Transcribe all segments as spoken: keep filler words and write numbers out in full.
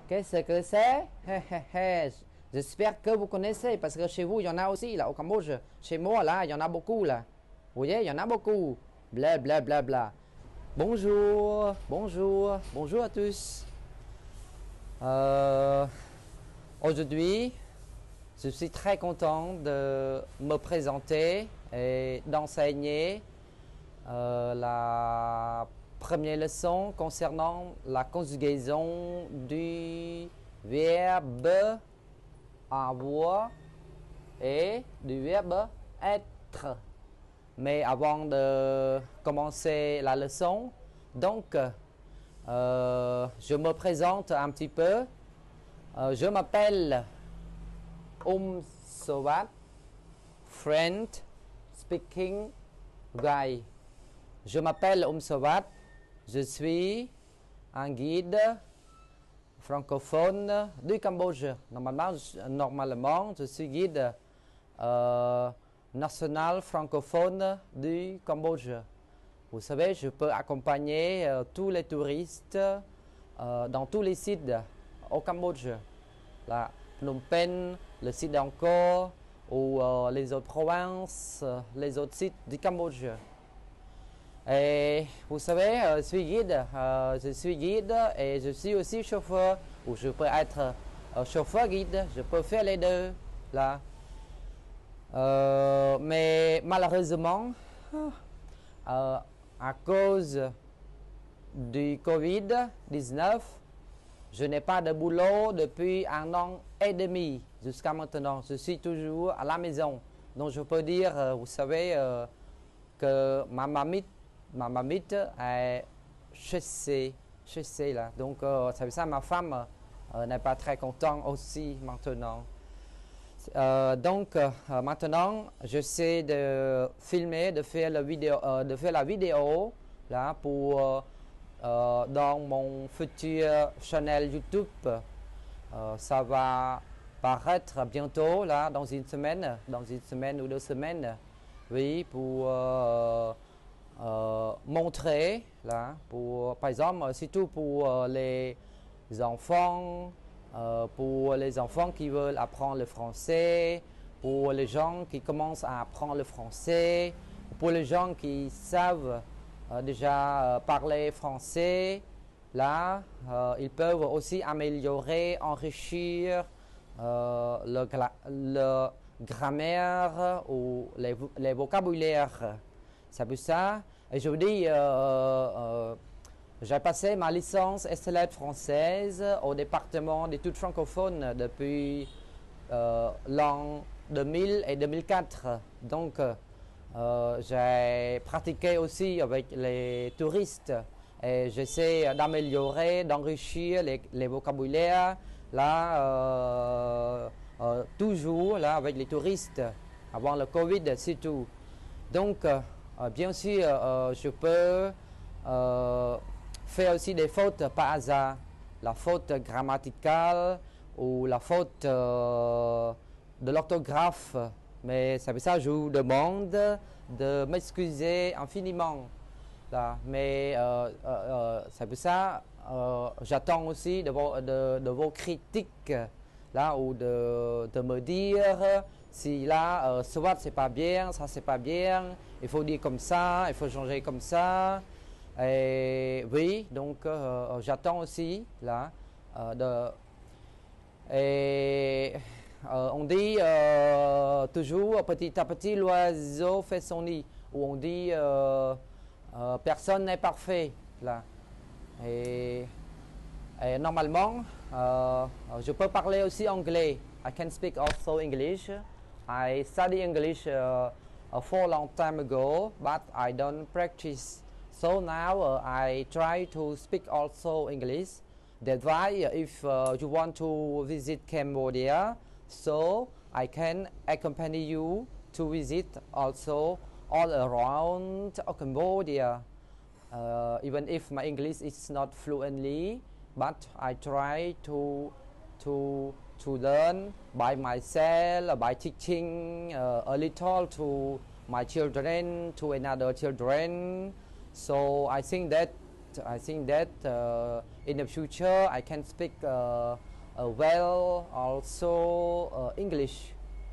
Qu'est-ce que c'est? J'espère que vous connaissez, parce que chez vous, il y en a aussi, là, au Cambodge. Chez moi, là, il y en a beaucoup, là. Vous voyez, il y en a beaucoup. Bla, bla, bla, bla. Bonjour, bonjour, bonjour à tous. Euh, Aujourd'hui, je suis très content de me présenter et d'enseigner euh, la première leçon concernant la conjugaison du verbe avoir et du verbe être. Mais avant de commencer la leçon, donc euh, je me présente un petit peu. Euh, je m'appelle Um Sawat, friend speaking guy. Je m'appelle Um Sawat, je suis un guide francophone du Cambodge. Normalement, je, normalement, je suis guide euh, national francophone du Cambodge. Vous savez, je peux accompagner euh, tous les touristes euh, dans tous les sites au Cambodge. Là, Phnom Penh, le site d'Angkor ou euh, les autres provinces, euh, les autres sites du Cambodge. Et vous savez, euh, je suis guide, euh, je suis guide et je suis aussi chauffeur, ou je peux être euh, chauffeur guide, je peux faire les deux là. Euh, mais malheureusement, euh, à cause du covid dix-neuf, je n'ai pas de boulot depuis un an et demi jusqu'à maintenant. Je suis toujours à la maison. Donc je peux dire, euh, vous savez, euh, que ma mamite, ma mamite est chassée, chassée là. Donc euh, c'est ça, ma femme euh, n'est pas très contente aussi maintenant. Euh, donc euh, maintenant, j'essaie de filmer, de faire la vidéo, euh, de faire la vidéo là pour euh, euh, dans mon futur channel YouTube. Euh, ça va paraître bientôt là, dans une semaine, dans une semaine ou deux semaines. Oui, pour euh, euh, montrer là, pour par exemple, surtout pour euh, les enfants. Euh, pour les enfants qui veulent apprendre le français, pour les gens qui commencent à apprendre le français, pour les gens qui savent euh, déjà euh, parler français, là, euh, ils peuvent aussi améliorer, enrichir euh, le, le grammaire ou les, les vocabulaires. C'est pour ça. Et je vous dis, euh, euh, j'ai passé ma licence S L L française au département d'études francophones depuis euh, l'an deux mille et deux mille quatre. Donc, euh, j'ai pratiqué aussi avec les touristes et j'essaie d'améliorer, d'enrichir les, les vocabulaires là, euh, euh, toujours là, avec les touristes avant le Covid surtout. Donc, euh, bien sûr, euh, je peux euh, faire aussi des fautes par hasard, la faute grammaticale ou la faute euh, de l'orthographe. Mais c'est pour ça que je vous demande de m'excuser infiniment. Là. Mais euh, euh, c'est pour ça euh, j'attends aussi de vos, de, de vos critiques là, ou de, de me dire si là, euh, soit c'est pas bien, ça c'est pas bien, il faut dire comme ça, il faut changer comme ça. Et oui, donc euh, j'attends aussi là euh, de et euh, on dit euh, toujours petit à petit l'oiseau fait son nid, ou on dit euh, euh, personne n'est parfait là. Et, et normalement euh, je peux parler aussi anglais. I can speak also English. I study English uh, uh, for a long time ago, but I don't practice. So now uh, I try to speak also English. That's why if uh, you want to visit Cambodia, so I can accompany you to visit also all around Cambodia. Uh, even if my English is not fluently, but I try to to to learn by myself, by teaching uh, a little to my children, to another children. So I think that I think that uh, in the future I can speak uh, uh, well also uh, English.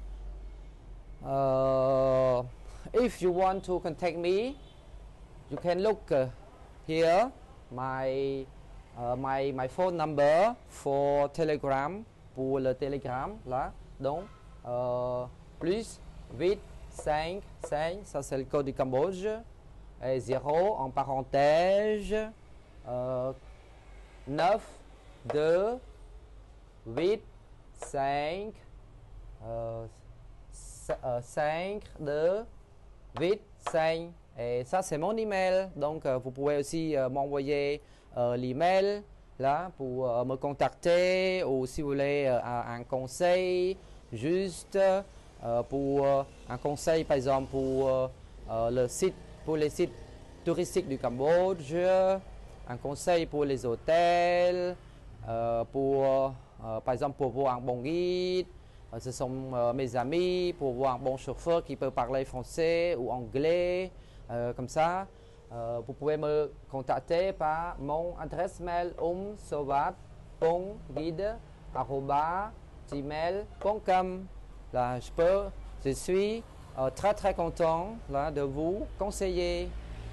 Uh, if you want to contact me, you can look uh, here my uh, my my phone number for Telegram, pour le Telegram là. Donc euh, plus huit cinq cinq, ça c'est le code du Cambodge, et zéro en parenthèse euh, neuf deux huit cinq euh, cinq deux huit cinq. Et ça c'est mon email, donc euh, vous pouvez aussi euh, m'envoyer euh, l'email là pour euh, me contacter, ou si vous voulez euh, un conseil juste euh, pour euh, un conseil par exemple pour euh, euh, le site, pour les sites touristiques du Cambodge, un conseil pour les hôtels, euh, pour euh, par exemple pour voir un bon guide. Euh, ce sont euh, mes amis, pour voir un bon chauffeur qui peut parler français ou anglais, euh, comme ça. Euh, vous pouvez me contacter par mon adresse mail umsovat point guide arobase gmail point com. Là, je peux, je suis euh, très très content là de vous conseiller.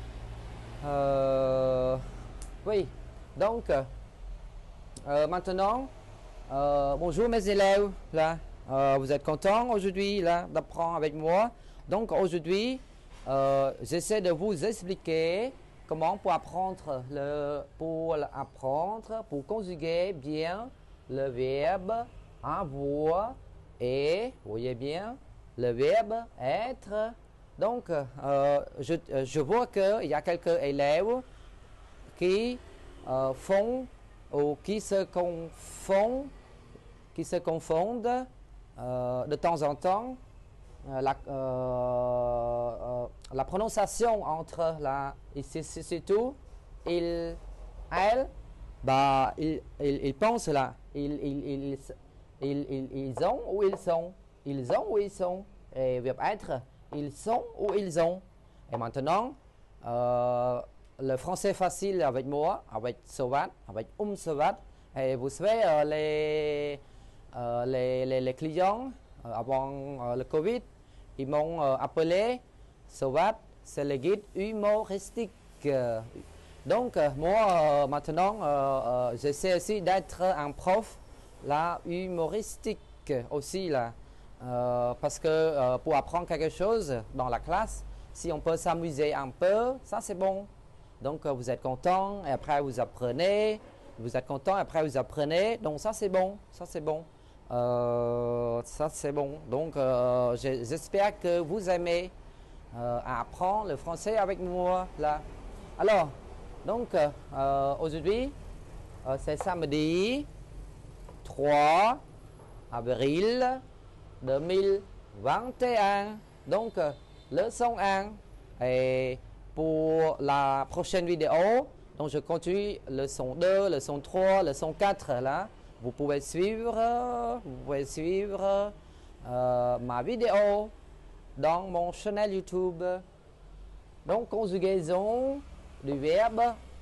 Euh, oui, donc euh, maintenant, euh, bonjour mes élèves là. Euh, vous êtes contents aujourd'hui là d'apprendre avec moi. Donc aujourd'hui, euh, j'essaie de vous expliquer comment pour apprendre le pour apprendre pour conjuguer bien le verbe avoir et, vous voyez bien, le verbe être. Donc euh, je, je vois qu'il y a quelques élèves qui euh, font ou qui se confondent, qui se confondent Euh, de temps en temps euh, la, euh, euh, la prononciation entre la ici c'est tout il elle, bah ils il, il pensent là ils ils, ils, ils, ils, ils ont ou ils sont, ils ont ou ils sont, et verbe être ils sont ou ils ont. Et maintenant euh, le français facile avec moi, avec Sovat, avec umsovat. Et vous savez euh, les Euh, les, les, les clients euh, avant euh, le Covid, ils m'ont euh, appelé Sovat, c'est le guide humoristique. Euh, donc euh, moi euh, maintenant euh, euh, j'essaie aussi d'être un prof là humoristique aussi là, euh, parce que euh, pour apprendre quelque chose dans la classe, si on peut s'amuser un peu, ça c'est bon. Donc euh, vous êtes content et après vous apprenez, vous êtes content et après vous apprenez, donc ça c'est bon, ça c'est bon. Euh, ça c'est bon. Donc euh, j'espère que vous aimez euh, apprendre le français avec moi là. Alors, donc euh, aujourd'hui euh, c'est samedi trois avril deux mille vingt et un. Donc euh, leçon un. Et pour la prochaine vidéo, donc je continue leçon deux, leçon trois, leçon quatre là. Vous pouvez suivre, vous pouvez suivre euh, ma vidéo dans mon chaîne YouTube. Donc, conjugaison du verbe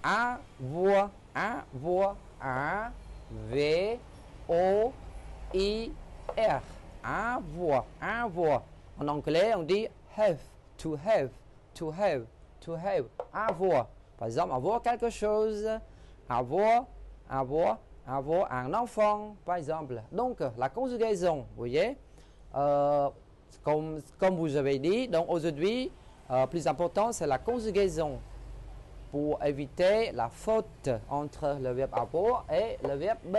avoir, avoir, A, V, O, I, R. Avoir, avoir. En anglais, on dit have, to have, to have, to have. Avoir. Par exemple, avoir quelque chose, avoir, avoir. Avoir un enfant, par exemple. Donc, la conjugaison, vous voyez, euh, comme, comme vous avez dit, donc aujourd'hui, euh, plus important, c'est la conjugaison pour éviter la faute entre le verbe avoir et le verbe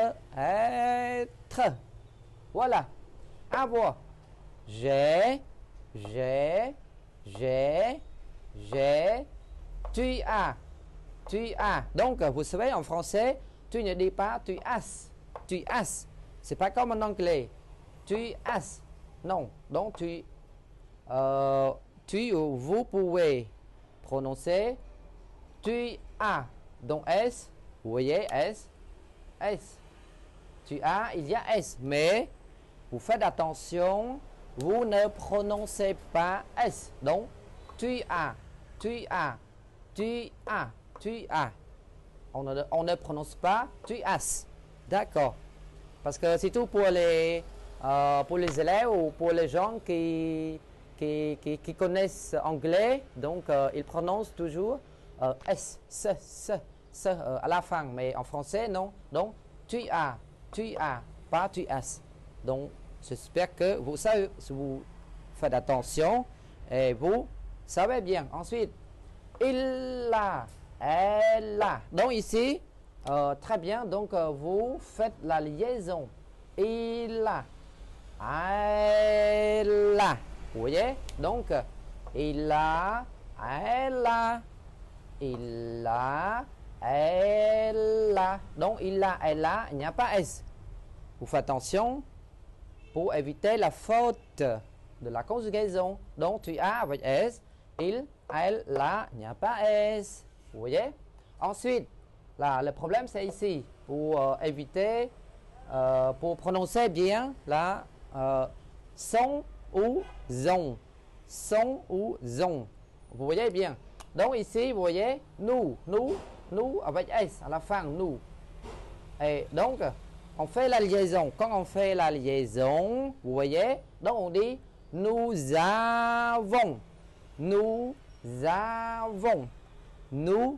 être. Voilà. Avoir. J'ai, j'ai, j'ai, j'ai, tu as, tu as. Donc, vous savez, en français, tu ne dis pas tu as, tu as. C'est pas comme en anglais. Tu as. Non. Donc tu, euh, tu ou vous pouvez prononcer tu as. Donc S, vous voyez S, S. Tu as, il y a S. Mais vous faites attention, vous ne prononcez pas S. Donc tu as, tu as, tu as, tu as. On ne, on ne prononce pas tu as. D'accord. Parce que c'est tout pour les, euh, pour les élèves ou pour les gens qui, qui, qui, qui connaissent anglais. Donc, euh, ils prononcent toujours euh, S, S, S, S euh, à la fin. Mais en français, non. Donc, tu as, tu as, pas tu as. Donc, j'espère que vous savez, vous faites attention et vous savez bien. Ensuite, il a, elle a. Donc, ici, Euh, très bien, donc euh, vous faites la liaison. Il a, elle a. Vous voyez? Donc, euh, il a, elle a. Il a, elle a. Donc, il a, elle a, il n'y a pas S. Vous faites attention pour éviter la faute de la conjugaison. Donc, tu as avec S. Il, elle, la, il n'y a pas S. Vous voyez? Ensuite, là, le problème, c'est ici. Pour euh, éviter, euh, pour prononcer bien, là, euh, son ou zon. Son ou zon. Vous voyez bien. Donc ici, vous voyez, nous, nous, nous, avec S à la fin, nous. Et donc, on fait la liaison. Quand on fait la liaison, vous voyez, donc on dit, nous avons. Nous avons. Nous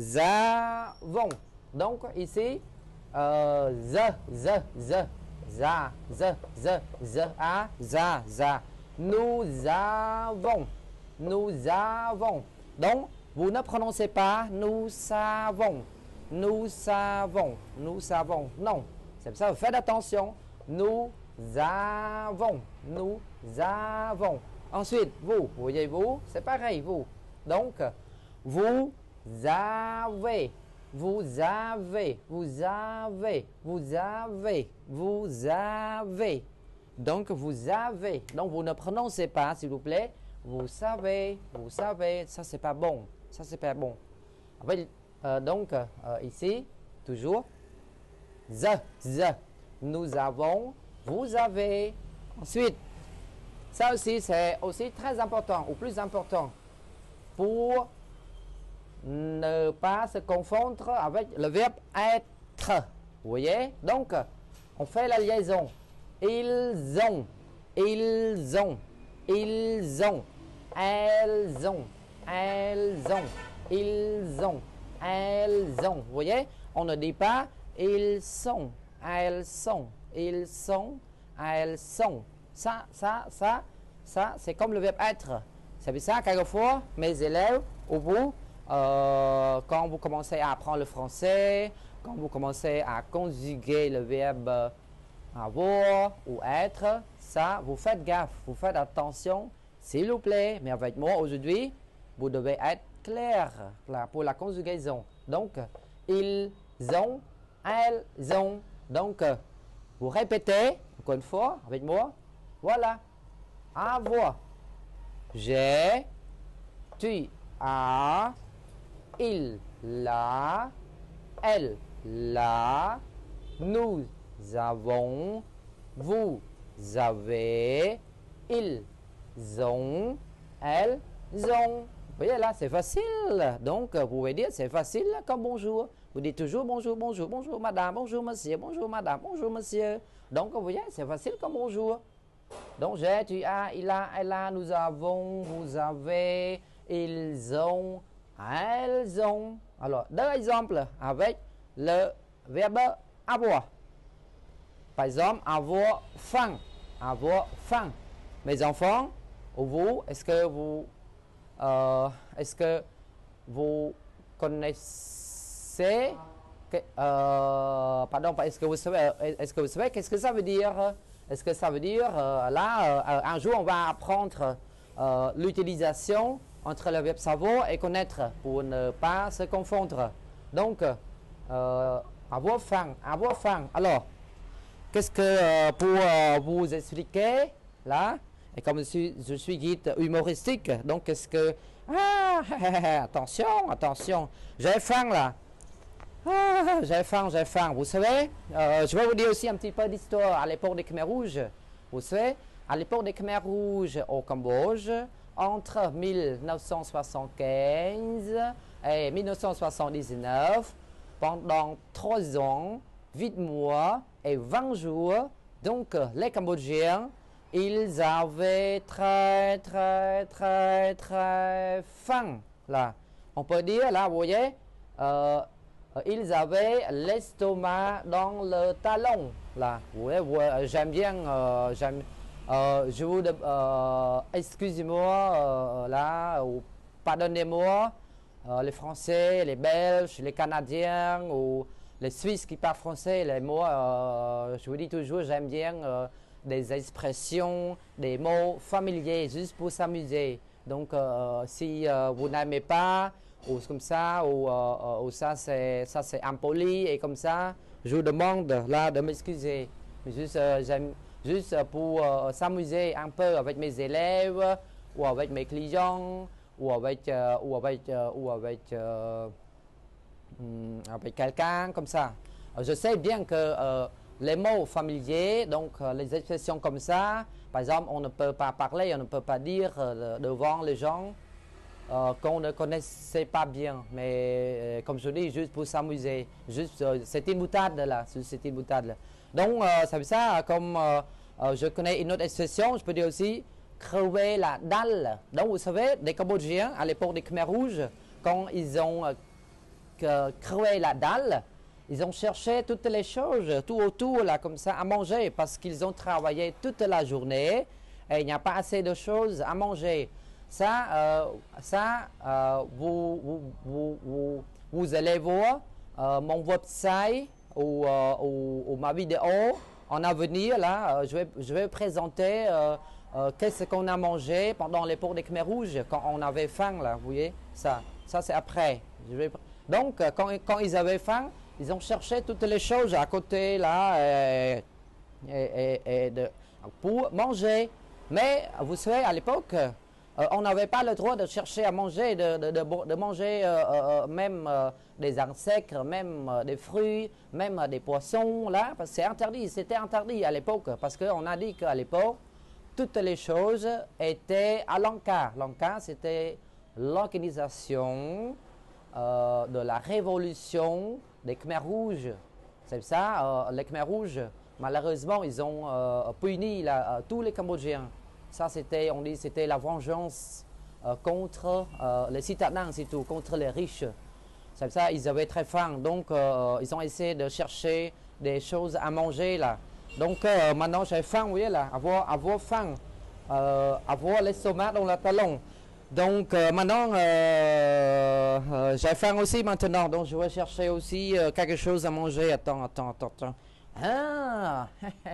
avons. Donc ici, euh, z, z, z, za, z, z, z, a, za, za. Nous avons. Nous avons. Donc, vous ne prononcez pas nous savons. Nous savons. Nous savons. Non. C'est pour ça, faites attention. Nous avons. Nous avons. Ensuite, vous, voyez-vous, c'est pareil, vous. Donc, vous avez, vous avez, vous avez, vous avez, vous avez. Donc, vous avez. Donc, vous ne prononcez pas, s'il vous plaît. Vous savez, vous savez. Ça, c'est pas bon. Ça, c'est pas bon. Euh, donc, euh, ici, toujours. Z, z. Nous avons, vous avez. Ensuite, ça aussi, c'est aussi très important, ou plus important, pour ne pas se confondre avec le verbe être. Vous voyez? Donc, on fait la liaison. Ils ont, ils ont, ils ont, elles ont, elles ont, ils ont, elles ont. Vous voyez? On ne dit pas ils sont, elles sont, ils sont, elles sont. Ça, ça, ça, ça, c'est comme le verbe être. C'est pour ça, quelquefois, mes élèves, ou vous, euh, quand vous commencez à apprendre le français, quand vous commencez à conjuguer le verbe avoir ou être, ça, vous faites gaffe, vous faites attention, s'il vous plaît. Mais avec moi, aujourd'hui, vous devez être clair là, pour la conjugaison. Donc, ils ont, elles ont. Donc, vous répétez, encore une fois, avec moi. Voilà. Avoir. J'ai. Tu as. Il l'a. Elle l'a. Nous avons. Vous avez. Ils ont. Elles ont. Vous voyez là, c'est facile. Donc, vous pouvez dire c'est facile comme bonjour. Vous dites toujours bonjour, bonjour, bonjour madame, bonjour monsieur, bonjour madame, bonjour monsieur. Donc, vous voyez, c'est facile comme bonjour. Donc, j'ai, tu as, il a, elle a, nous avons, vous avez, ils ont, elles ont. Alors, deux exemples avec le verbe avoir. Par exemple, avoir faim. Avoir faim. Mes enfants, ou vous, est-ce que vous, euh, est-ce que vous connaissez, que, euh, pardon, est-ce que vous savez, est-ce que vous savez, qu'est-ce que ça veut dire? Est-ce que ça veut dire, euh, là, euh, un jour, on va apprendre euh, l'utilisation entre le verbe savoir et connaître pour ne pas se confondre. Donc, euh, avoir faim, avoir faim. Alors, qu'est-ce que, euh, pour euh, vous expliquer, là, et comme je suis, je suis guide humoristique, donc qu'est-ce que... Ah, attention, attention, j'ai faim, là. Ah, j'ai faim, j'ai faim. Vous savez, euh, je vais vous dire aussi un petit peu d'histoire à l'époque des Khmers rouges. Vous savez, à l'époque des Khmers rouges au Cambodge, entre mille neuf cent soixante-quinze et mille neuf cent soixante-dix-neuf, pendant trois ans, huit mois et vingt jours. Donc, les Cambodgiens, ils avaient très, très, très, très faim. Là, on peut dire, là, vous voyez, euh, ils avaient l'estomac dans le talon. Là, vous voyez, vous, j'aime bien, euh, j'aime, euh, je vous, euh, excusez-moi, euh, là, ou pardonnez-moi, euh, les Français, les Belges, les Canadiens, ou les Suisses qui parlent français, les mots, euh, je vous dis toujours, j'aime bien euh, des expressions, des mots familiers, juste pour s'amuser. Donc, euh, si euh, vous n'aimez pas, ou comme ça, ou, euh, ou ça c'est ça c'est impoli, et comme ça, je vous demande là de m'excuser. Juste, euh, j'aime, juste pour euh, s'amuser un peu avec mes élèves, ou avec mes clients, ou avec, euh, ou avec, euh, ou avec euh, avec quelqu'un comme ça. Je sais bien que euh, les mots familiers, donc euh, les expressions comme ça, par exemple, on ne peut pas parler, on ne peut pas dire euh, devant les gens euh, qu'on ne connaissait pas bien. Mais euh, comme je dis, juste pour s'amuser. Juste, euh, c'est une boutade là, c'est une boutade. Donc, euh, c'est ça, comme euh, euh, je connais une autre expression, je peux dire aussi crever la dalle. Donc, vous savez, des Cambodgiens, à l'époque des Khmers rouges, quand ils ont euh, que crever la dalle, ils ont cherché toutes les choses, tout autour, là, comme ça, à manger, parce qu'ils ont travaillé toute la journée et il n'y a pas assez de choses à manger. Ça, euh, ça euh, vous, vous, vous, vous, vous allez voir euh, mon website ou, euh, ou, ou ma vidéo en avenir, là, euh, je, vais, je vais présenter euh, euh, qu'est-ce qu'on a mangé pendant l'époque des Khmers rouges, quand on avait faim, là, vous voyez, ça, ça c'est après. Je vais Donc, quand, quand ils avaient faim, ils ont cherché toutes les choses à côté, là, et, et, et, et de, pour manger. Mais, vous savez, à l'époque, euh, on n'avait pas le droit de chercher à manger, de, de, de, de manger euh, euh, même euh, des insectes, même euh, des fruits, même euh, des poissons, là, parce que c'est interdit, c'était interdit à l'époque, parce qu'on a dit qu'à l'époque, toutes les choses étaient à l'Anka. L'Anka, c'était l'organisation Euh, de la révolution des Khmers rouges. C'est ça, euh, les Khmers rouges, malheureusement, ils ont euh, puni la, euh, tous les Cambodgiens. Ça, c'était, on dit, c'était la vengeance euh, contre euh, les citadins, c'est tout, contre les riches. C'est ça, ils avaient très faim, donc euh, ils ont essayé de chercher des choses à manger, là. Donc, euh, maintenant, j'ai faim, vous voyez, là, avoir, avoir faim, euh, avoir l'estomac dans le talon. Donc euh, maintenant, euh, euh, j'ai faim aussi maintenant, donc je vais chercher aussi euh, quelque chose à manger. Attends, attends, attends, attends. Ah,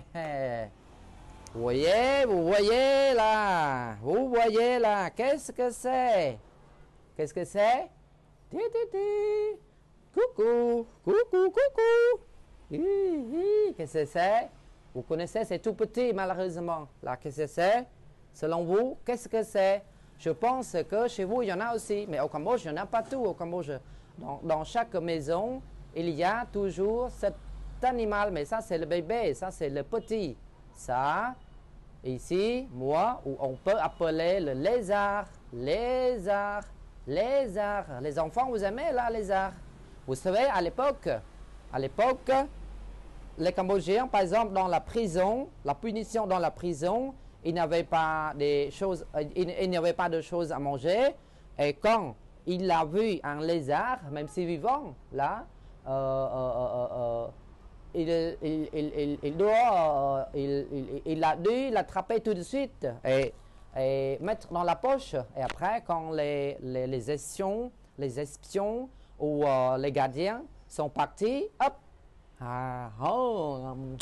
vous voyez, vous voyez là, vous voyez là, qu'est-ce que c'est? Qu'est-ce que c'est? Ti, ti, ti. Coucou, coucou, coucou. Hi, hi. Qu'est-ce que c'est? Vous connaissez, c'est tout petit malheureusement. Là, qu'est-ce que c'est? Selon vous, qu'est-ce que c'est? Je pense que chez vous, il y en a aussi, mais au Cambodge, il n'y en a pas tout au Cambodge. Dans, dans chaque maison, il y a toujours cet animal, mais ça, c'est le bébé, ça, c'est le petit. Ça, ici, moi, où on peut appeler le lézard, lézard, lézard. Les enfants, vous aimez là, lézard? Vous savez, à l'époque, à l'époque, les Cambodgiens, par exemple, dans la prison, la punition dans la prison, il n'y avait pas des choses, il, il n'y avait pas de choses à manger. Et quand il a vu un lézard, même si vivant, là, euh, euh, euh, il, il, il, il, il doit, il, il, il a dû l'attraper tout de suite et, et mettre dans la poche. Et après, quand les, les, les espions, les espions ou euh, les gardiens sont partis, hop, ah, oh, um,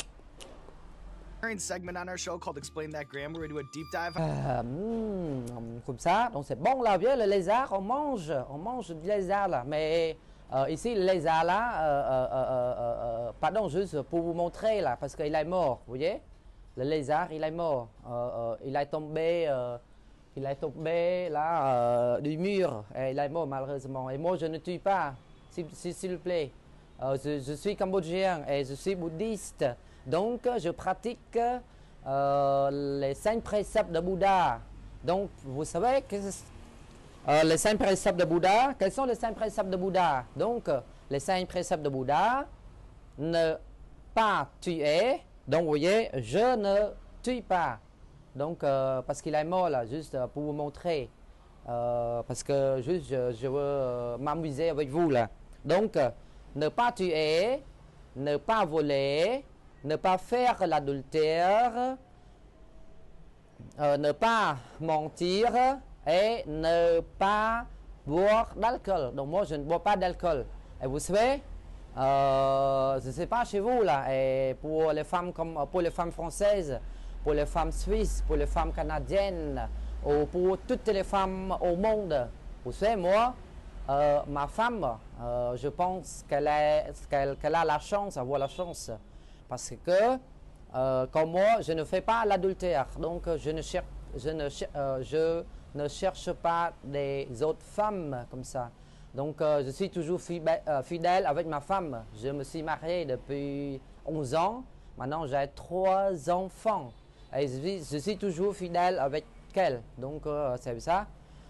segment on our show called Explain That Gram, where we do a deep dive. Euh, mm, comme ça, donc c'est bon là, vieux, le lézard, on mange, on mange du lézard là, mais euh, ici le lézard là, euh, euh, euh, euh, pardon, juste pour vous montrer là, parce qu'il est mort, vous voyez, le lézard il est mort, euh, euh, il est tombé, euh, il est tombé là euh, du mur, et il est mort malheureusement, et moi je ne tue pas, s'il si, si, vous plaît, euh, je, je suis cambodgien et je suis bouddhiste. Donc, je pratique euh, les cinq préceptes de Bouddha. Donc, vous savez, que, euh, les cinq préceptes de Bouddha, quels sont les cinq préceptes de Bouddha? Donc, les cinq préceptes de Bouddha, ne pas tuer. Donc, vous voyez, je ne tue pas. Donc, euh, parce qu'il est mort là, juste pour vous montrer. Euh, parce que juste, je, je veux euh, m'amuser avec vous là. Donc, euh, ne pas tuer, ne pas voler, ne pas faire l'adultère, euh, ne pas mentir et ne pas boire d'alcool. Donc, moi, je ne bois pas d'alcool. Et vous savez, euh, je ne sais pas chez vous là, et pour les femmes comme pour les femmes françaises, pour les femmes suisses, pour les femmes canadiennes, ou pour toutes les femmes au monde. Vous savez, moi, euh, ma femme, euh, je pense qu'elle qu'elle, qu'elle a la chance, avoir la chance. Parce que, euh, comme moi, je ne fais pas l'adultère. Donc, je ne, cher je, ne cher euh, je ne cherche pas des autres femmes comme ça. Donc, euh, je suis toujours fidèle avec ma femme. Je me suis marié depuis onze ans. Maintenant, j'ai trois enfants. Et je suis, je suis toujours fidèle avec elle. Donc, euh, c'est ça.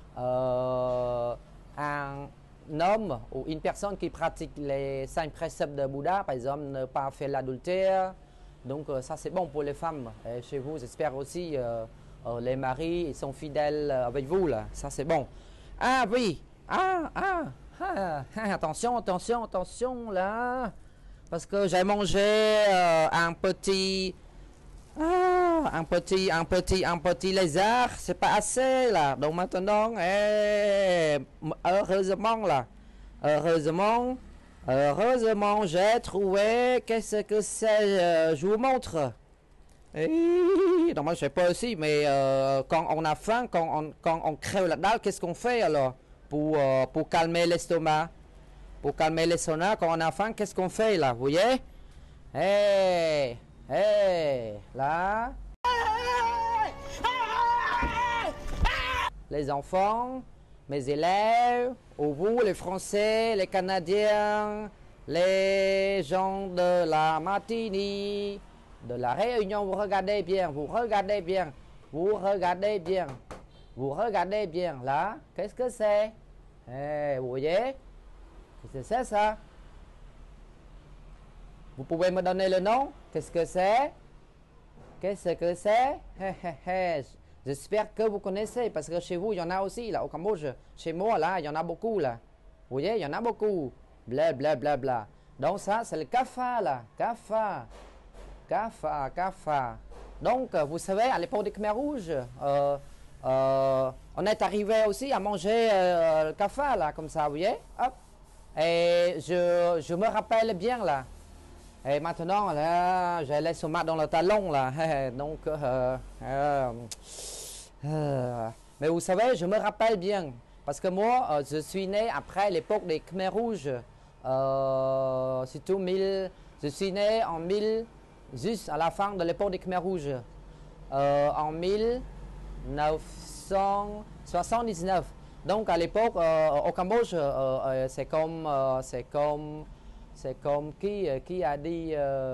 Euh, un homme ou une personne qui pratique les cinq préceptes de Bouddha, par exemple, ne pas faire l'adultère. Donc, euh, ça, c'est bon pour les femmes. Et chez vous, j'espère aussi, euh, euh, les maris, ils sont fidèles avec vous, là. Ça, c'est bon. Ah, oui. Ah, ah, ah, ah, attention, attention, attention, là. Parce que j'ai mangé euh, un petit... Ah, un petit, un petit, un petit lézard, c'est pas assez là. Donc maintenant, eh, heureusement là, heureusement, heureusement, j'ai trouvé qu'est-ce que c'est. Euh, je vous montre. Et, non, moi je sais pas aussi, mais euh, quand on a faim, quand on, quand on crève la dalle, qu'est-ce qu'on fait alors pour, euh, pour calmer l'estomac? Pour calmer l'estomac, quand on a faim, qu'est-ce qu'on fait là? Vous voyez? Hey! Hey, là, les enfants, mes élèves, ou vous, les Français, les Canadiens, les gens de la Martinique, de la Réunion, vous regardez bien, vous regardez bien, vous regardez bien, vous regardez bien, là, qu'est-ce que c'est? Hey, vous voyez? Qu'est-ce que c'est ça? Vous pouvez me donner le nom? Qu'est-ce que c'est? Qu'est-ce que c'est? J'espère que vous connaissez, parce que chez vous, il y en a aussi, là, au Cambodge. Chez moi, là, il y en a beaucoup, là. Vous voyez, il y en a beaucoup. Bla, bla, bla, bla. Donc, ça, c'est le kafa, là. Kafa. Kafa, kafa. Donc, vous savez, à l'époque des Khmers rouges, euh, euh, on est arrivé aussi à manger euh, le kafa, là, comme ça, vous voyez? Hop. Et je, je me rappelle bien, là. Et maintenant, là, j'ai les somates dans le talon, là. Donc, euh, euh, euh, mais vous savez, je me rappelle bien. Parce que moi, euh, je suis né après l'époque des Khmers rouges. Euh, surtout, mille, je suis né en mille, juste à la fin de l'époque des Khmers rouges. Euh, en mille neuf cent soixante-dix-neuf. Donc, à l'époque, euh, au Cambodge, euh, euh, c'est comme... Euh, c'est comme C'est comme qui, qui a dit,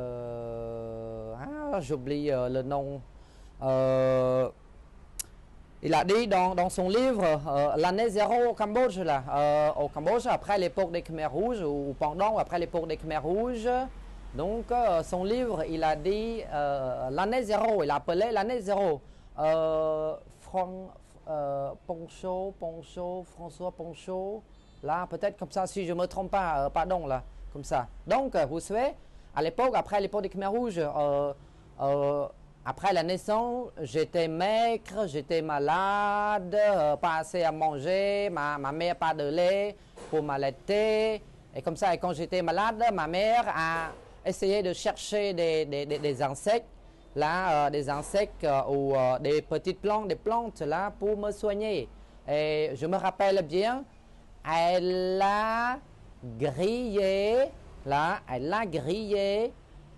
euh, ah, j'oublie euh, le nom, euh, il a dit dans, dans son livre, euh, l'année zéro au Cambodge, là, euh, au Cambodge, après l'époque des Khmers rouges, ou pendant, après l'époque des Khmers rouges, donc euh, son livre, il a dit euh, l'année zéro, il a appelé l'année zéro, euh, Fran, euh, Poncho, Poncho, François Poncho, là, peut-être comme ça, si je ne me trompe pas, euh, pardon, là. Comme ça. Donc, vous savez, à l'époque, après l'époque des Khmers rouges, euh, euh, après la naissance, j'étais maigre, j'étais malade, euh, pas assez à manger, ma, ma mère pas de lait pour m'allaiter. Et comme ça, et quand j'étais malade, ma mère a essayé de chercher des, des, des, des insectes, là, euh, des insectes euh, ou euh, des petites plantes, des plantes, là, pour me soigner. Et je me rappelle bien, elle a grillé, là, elle a grillé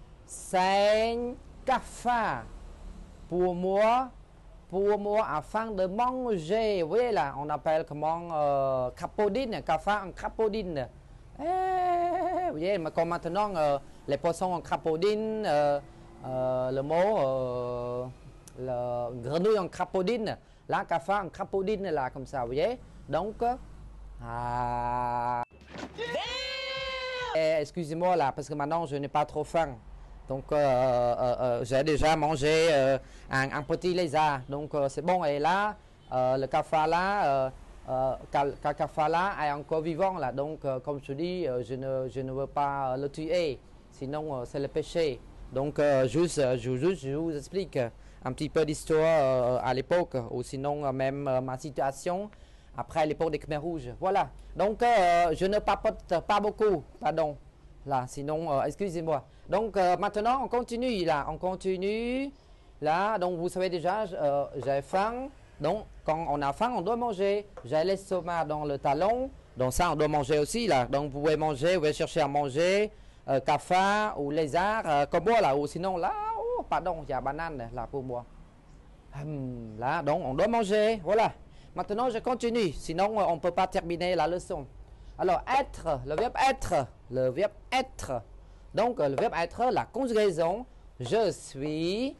cinq cafards pour moi, pour moi, afin de manger. Vous voyez là, on appelle comment euh, crapodine, cafard en crapodine. Eh, vous voyez, mais comme maintenant, euh, les poissons en crapodine, euh, euh, le mot, euh, le grenouille en crapodine, là, cafard en crapodine, là, comme ça, vous voyez. Donc, ah... Eh, excusez-moi là, parce que maintenant je n'ai pas trop faim. Donc euh, euh, euh, j'ai déjà mangé euh, un, un petit lézard. Donc euh, c'est bon. Et là, euh, le kafala, euh, euh, ka- kafala est encore vivant là. Donc euh, comme je dis, euh, je, ne, je ne veux pas le tuer. Sinon euh, c'est le péché. Donc euh, juste, euh, je, juste, je vous explique un petit peu d'histoire euh, à l'époque. Ou sinon euh, même euh, ma situation après l'époque des Khmers rouges. Voilà. Donc euh, je ne papote pas beaucoup. Pardon. Là, sinon, euh, excusez-moi. Donc euh, maintenant, on continue là, on continue là. Donc vous savez déjà, euh, j'ai faim. Donc quand on a faim, on doit manger. J'ai l'estomac dans le talon. Donc ça, on doit manger aussi là. Donc vous pouvez manger, vous pouvez chercher à manger euh, cafard ou lézard euh, comme moi là. Ou sinon là, oh, pardon, il y a banane là pour moi. Hum, là, donc on doit manger. Voilà. Maintenant, je continue. Sinon, on ne peut pas terminer la leçon. Alors, être, le verbe être, le verbe être. Donc, le verbe être, la conjugaison, je suis,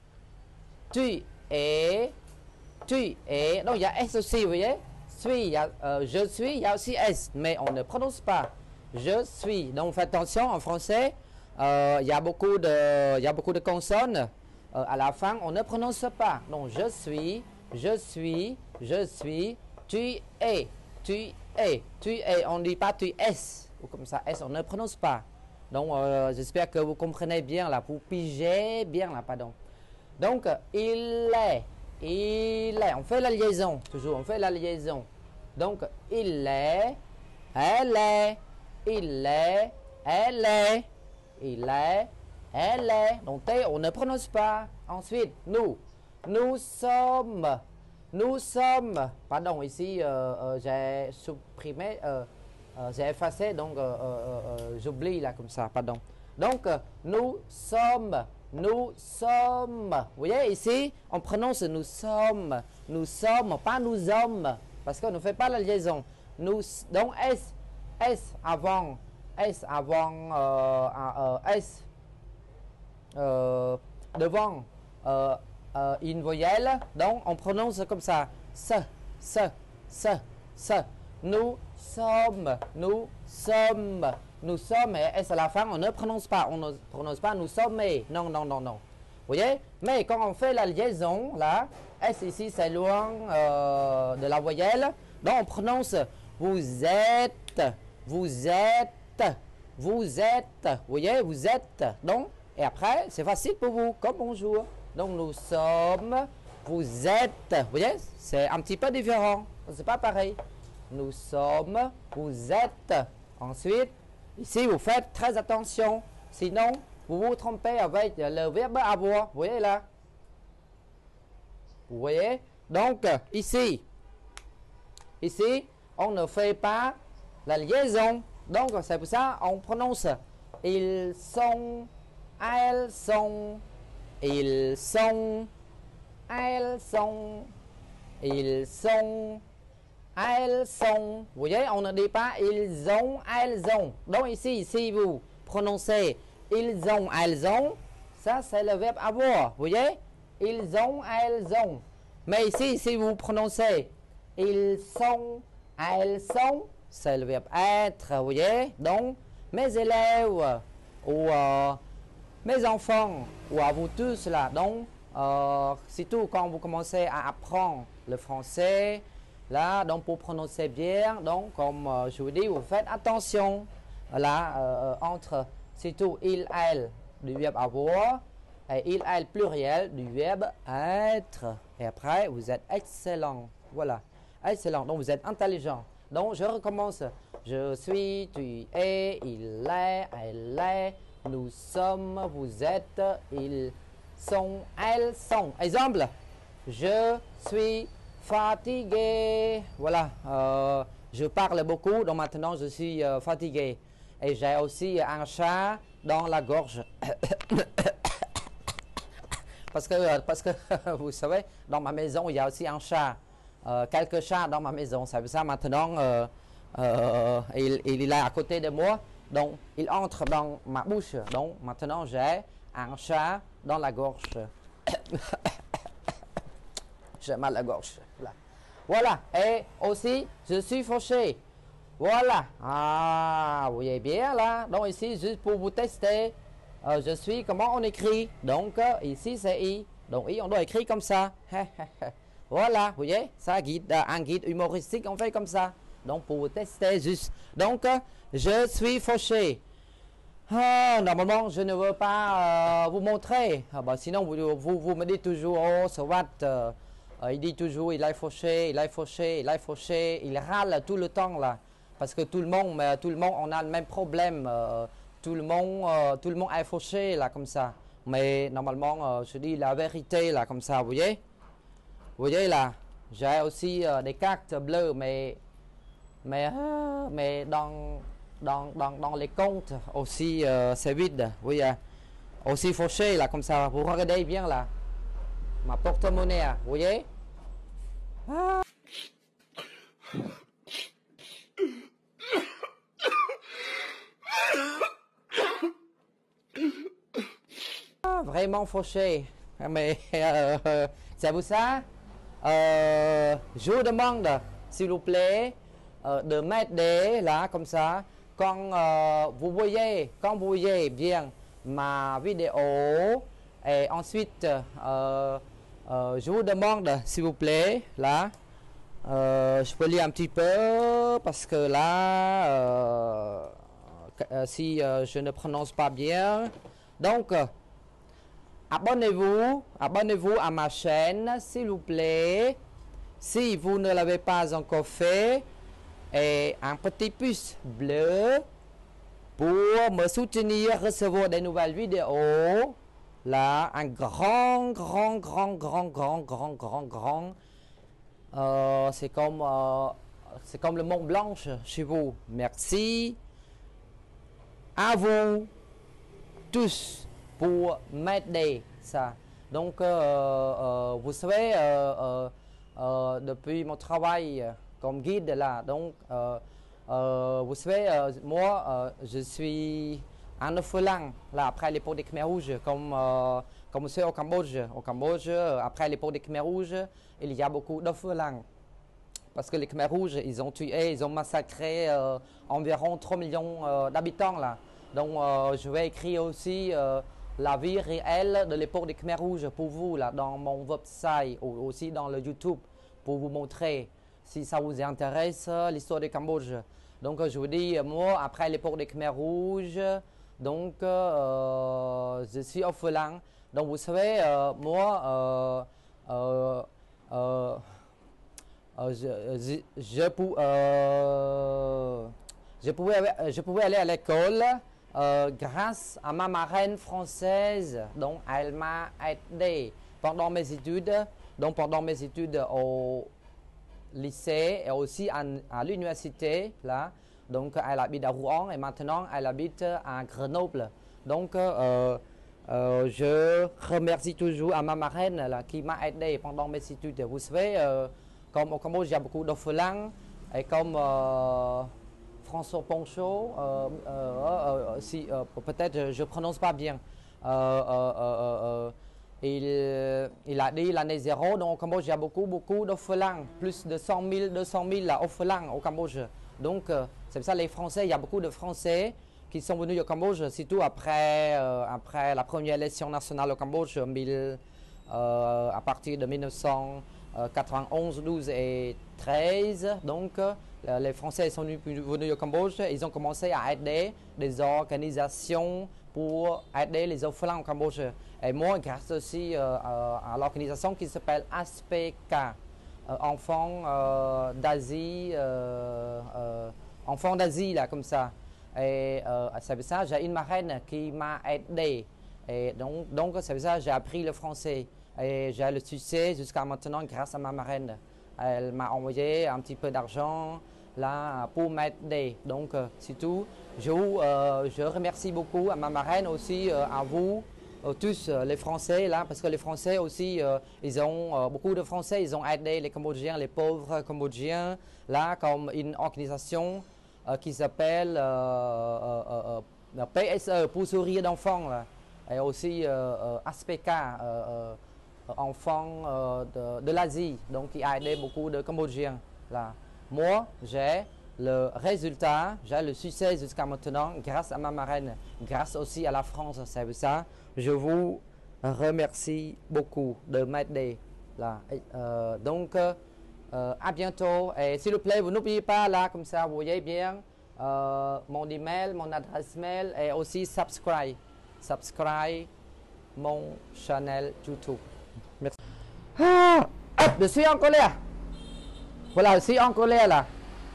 tu es, tu es. Donc, il y a S aussi, vous voyez. Suis, il y a, euh, je suis, il y a aussi S, mais on ne prononce pas. Je suis. Donc, faites attention, en français, euh, il y a beaucoup de, il y a beaucoup de consonnes. Euh, à la fin, on ne prononce pas. Donc, je suis, je suis, je suis, tu es, tu es, tu es. On ne dit pas tu es, ou comme ça, S, on ne prononce pas. Donc, euh, j'espère que vous comprenez bien là, vous pigez bien là, pardon. Donc, il est, il est, on fait la liaison, toujours, on fait la liaison. Donc, il est, elle est, il est, elle est, il est, elle est. Donc, T, on ne prononce pas. Ensuite, nous, nous sommes, nous sommes, pardon, ici, euh, euh, j'ai supprimé, euh, euh, j'ai effacé, donc euh, euh, euh, j'oublie là comme ça, pardon. Donc, euh, nous sommes, nous sommes. Vous voyez, ici, on prononce nous sommes, nous sommes, pas nous sommes, parce qu'on ne fait pas la liaison. Nous, donc, S, S avant, S avant, euh, euh, S euh, devant euh, euh, une voyelle, donc on prononce comme ça, ce, ce, ce, ce. Nous sommes, nous sommes, nous sommes, et S à la fin, on ne prononce pas, on ne prononce pas nous sommes, mais non, non, non, non. Vous voyez? Mais quand on fait la liaison, là, S ici, c'est loin euh, de la voyelle, donc on prononce vous êtes, vous êtes, vous êtes, vous voyez, vous êtes, donc, et après, c'est facile pour vous, comme bonjour. Donc, nous sommes, vous êtes, vous voyez, c'est un petit peu différent, c'est pas pareil. Nous sommes, vous êtes. Ensuite, ici, vous faites très attention, sinon, vous vous trompez avec le verbe avoir, vous voyez là. Vous voyez, donc, ici, ici, on ne fait pas la liaison. Donc, c'est pour ça on prononce ils sont, elles sont, ils sont, elles sont, ils sont, elles sont. Vous voyez, on ne dit pas ils ont, elles ont. Donc ici, si vous prononcez ils ont, elles ont, ça c'est le verbe avoir. Vous voyez, ils ont, elles ont. Mais ici, si vous prononcez ils sont, elles sont, c'est le verbe être. Vous voyez, donc mes élèves ou euh, mes enfants ou à vous tous là. Donc, euh, surtout quand vous commencez à apprendre le français, là, donc pour prononcer bien, donc comme euh, je vous dis, vous faites attention là euh, entre surtout il, elle du verbe avoir et il, elle pluriel du verbe être. Et après, vous êtes excellent. Voilà, excellent. Donc vous êtes intelligent. Donc je recommence. Je suis, tu es, il est, elle est, nous sommes, vous êtes, ils sont, elles sont. Exemple, je suis fatigué. Voilà, euh, je parle beaucoup, donc maintenant je suis euh, fatigué. Et j'ai aussi un chat dans la gorge. parce que, parce que vous savez, dans ma maison, il y a aussi un chat. Euh, quelques chats dans ma maison. Ça veut dire maintenant, euh, euh, il, il est là à côté de moi. Donc, il entre dans ma bouche. Donc, maintenant, j'ai un chat dans la gorge. J'ai mal à la gorge. Voilà. Voilà. Et aussi, je suis fauché. Voilà. Ah, vous voyez bien là. Donc ici, juste pour vous tester, euh, je suis, comment on écrit. Donc euh, ici, c'est I. Donc I, on doit écrire comme ça. Voilà, vous voyez, ça, guide, euh, un guide humoristique, on fait comme ça. Donc pour vous tester juste. Donc, euh, je suis fauché. Ah, normalement, je ne veux pas euh, vous montrer. Ah, bah, sinon, vous, vous, vous me dites toujours, oh, so what euh, euh, il dit toujours, il est fauché, il est fauché, il est fauché. Il râle tout le temps, là. Parce que tout le monde, euh, tout le monde, on a le même problème. Euh, tout, le monde, euh, tout le monde est fauché, là, comme ça. Mais normalement, euh, je dis la vérité, là, comme ça, vous voyez? Vous voyez, là, j'ai aussi euh, des cartes bleues, mais, mais, euh, mais dans... Dans, dans, dans les comptes aussi, euh, c'est vide. Oui, euh, aussi fauché, là, comme ça. Vous regardez bien, là. Ma porte-monnaie, hein, vous voyez? Ah. Ah, vraiment fauché. Mais, euh, euh, c'est vous ça? Euh, je vous demande, s'il vous plaît, euh, de m'aider, là, comme ça. Quand euh, vous voyez, quand vous voyez bien ma vidéo, et ensuite, euh, euh, je vous demande, s'il vous plaît, là, euh, je peux lire un petit peu, parce que là, euh, euh, si euh, je ne prononce pas bien, donc, euh, abonnez-vous, abonnez-vous à ma chaîne, s'il vous plaît, si vous ne l'avez pas encore fait, et un petit pouce bleu pour me soutenir, recevoir des nouvelles vidéos. Là, un grand, grand, grand, grand, grand, grand, grand, grand. Euh, c'est comme, euh, c'est comme le Mont Blanche chez vous. Merci à vous tous pour m'aider ça. Donc, euh, euh, vous savez, euh, euh, euh, depuis mon travail comme guide là, donc euh, euh, vous savez, euh, moi euh, je suis un orphelin là après l'époque des Khmers rouges, comme euh, comme vous savez au Cambodge. Au Cambodge, après l'époque des Khmers rouges, il y a beaucoup d'orphelins parce que les Khmers rouges, ils ont tué, ils ont massacré euh, environ trois millions euh, d'habitants là. Donc euh, je vais écrire aussi euh, la vie réelle de l'époque des Khmers rouges pour vous là dans mon website ou aussi dans le YouTube pour vous montrer. Si ça vous intéresse, l'histoire du Cambodge. Donc, je vous dis, moi, après l'époque des Khmers rouges, donc, euh, je suis orphelin. Donc, vous savez, euh, moi, euh, euh, euh, euh, je, je, je, pou, euh, je, pouvais, je pouvais aller à l'école euh, grâce à ma marraine française. Donc, elle m'a aidé pendant mes études. Donc, pendant mes études au lycée et aussi à, à l'université là. Donc elle habite à Rouen et maintenant elle habite à Grenoble. Donc euh, euh, je remercie toujours à ma marraine là, qui m'a aidé pendant mes études. Vous savez, euh, comme au Cambodge il y a beaucoup d'orphelins et comme euh, François Poncho, euh, euh, euh, si euh, peut-être je prononce pas bien. Euh, euh, euh, euh, Il, il a dit l'année zéro, donc au Cambodge, il y a beaucoup, beaucoup d'orphelins, plus de cent mille, deux cent mille orphelins au Cambodge. Donc, euh, c'est pour ça les Français, il y a beaucoup de Français qui sont venus au Cambodge, surtout après, euh, après la première élection nationale au Cambodge, mille, euh, à partir de mille neuf cent quatre-vingt-onze, douze et treize. Donc, euh, les Français sont venus, venus au Cambodge, ils ont commencé à aider des organisations pour aider les orphelins au Cambodge. Et moi, grâce aussi euh, à, à l'organisation qui s'appelle A S P K, euh, Enfants euh, d'Asie, euh, euh, Enfants d'Asie, là, comme ça. Et euh, c'est pour ça j'ai une marraine qui m'a aidé. Et donc, donc c'est pour ça que j'ai appris le français. Et j'ai le succès jusqu'à maintenant grâce à ma marraine. Elle m'a envoyé un petit peu d'argent là pour m'aider. Donc, euh, c'est tout. Je, euh, je remercie beaucoup à ma marraine aussi, euh, à vous. Euh, tous euh, les Français là, parce que les Français aussi, euh, ils ont euh, beaucoup de Français, ils ont aidé les Cambodgiens, les pauvres Cambodgiens là, comme une organisation euh, qui s'appelle euh, euh, euh, P S E pour sourire d'enfants là, et aussi euh, euh, A S P K, euh, euh, enfants euh, de, de l'Asie, donc qui a aidé beaucoup de Cambodgiens là. Moi, j'ai le résultat, j'ai le succès jusqu'à maintenant grâce à ma marraine, grâce aussi à la France, c'est pour ça. Je vous remercie beaucoup de m'aider là. Et, euh, donc, euh, à bientôt. Et s'il vous plaît, vous n'oubliez pas là, comme ça, vous voyez bien euh, mon email, mon adresse mail et aussi subscribe. Subscribe mon channel YouTube. Merci. Ah, hop, je suis en colère. Voilà, je suis en colère là.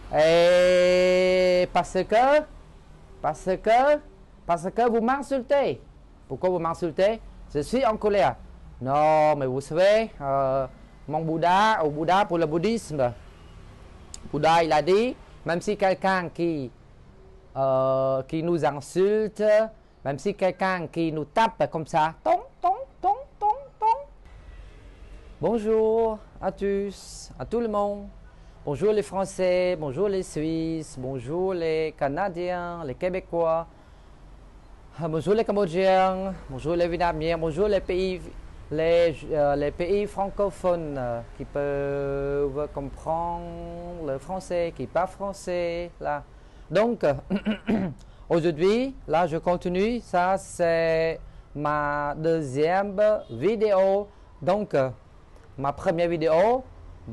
Et parce que, parce que, parce que vous m'insultez. Pourquoi vous m'insultez? Je suis en colère. Non, mais vous savez, euh, mon Bouddha, au Bouddha pour le bouddhisme, Bouddha il a dit, même si quelqu'un qui, euh, qui nous insulte, même si quelqu'un qui nous tape comme ça, ton, ton, ton, ton, ton. Bonjour à tous, à tout le monde. Bonjour les Français, bonjour les Suisses, bonjour les Canadiens, les Québécois, bonjour les Cambodgiens, bonjour les Vietnamiens, bonjour les pays, les, euh, les pays francophones euh, qui peuvent comprendre le français, qui parlent français. Là. Donc, aujourd'hui, là, je continue. Ça, c'est ma deuxième vidéo. Donc, ma première vidéo,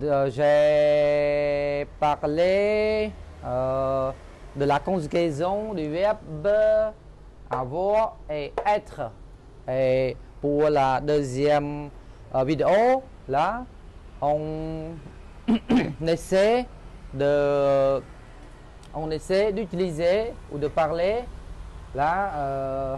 j'ai parlé euh, de la conjugaison du verbe avoir et être. Et pour la deuxième euh, vidéo, là, on essaie de, on essaie d'utiliser ou de parler là, euh,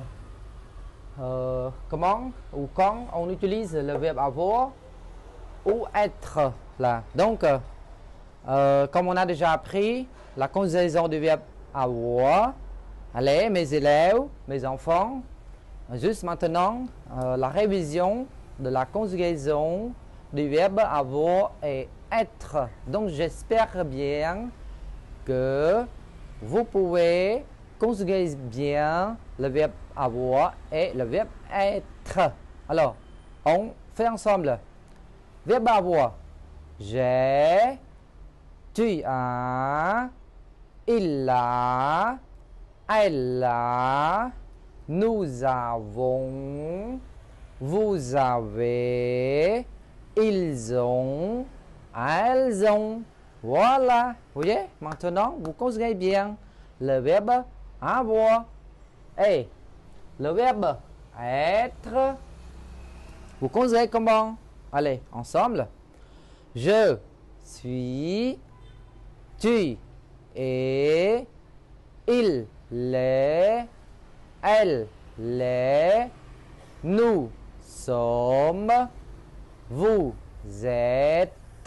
euh, comment ou quand on utilise le verbe avoir ou être là. Donc, euh, comme on a déjà appris la conjugaison du verbe avoir, allez, mes élèves, mes enfants, juste maintenant, euh, la révision de la conjugaison du verbe avoir et être. Donc, j'espère bien que vous pouvez conjuguer bien le verbe avoir et le verbe être. Alors, on fait ensemble. Verbe avoir. J'ai, tu as, il a, elle a, nous avons, vous avez, ils ont, elles ont. Voilà. Vous voyez? Maintenant, vous conjuguez bien le verbe avoir et le verbe être. Vous conjuguez comment? Allez, ensemble. Je suis, tu es, il l'est, elle l'est, nous sommes, vous êtes,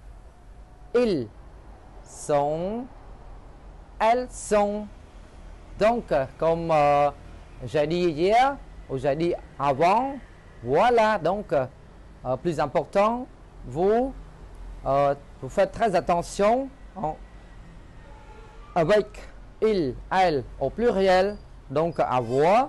ils sont, elles sont. Donc, comme euh, j'ai dit hier, ou j'ai dit avant, voilà, donc, euh, plus important, vous, euh, vous faites très attention en, avec il, elle au pluriel, donc avoir,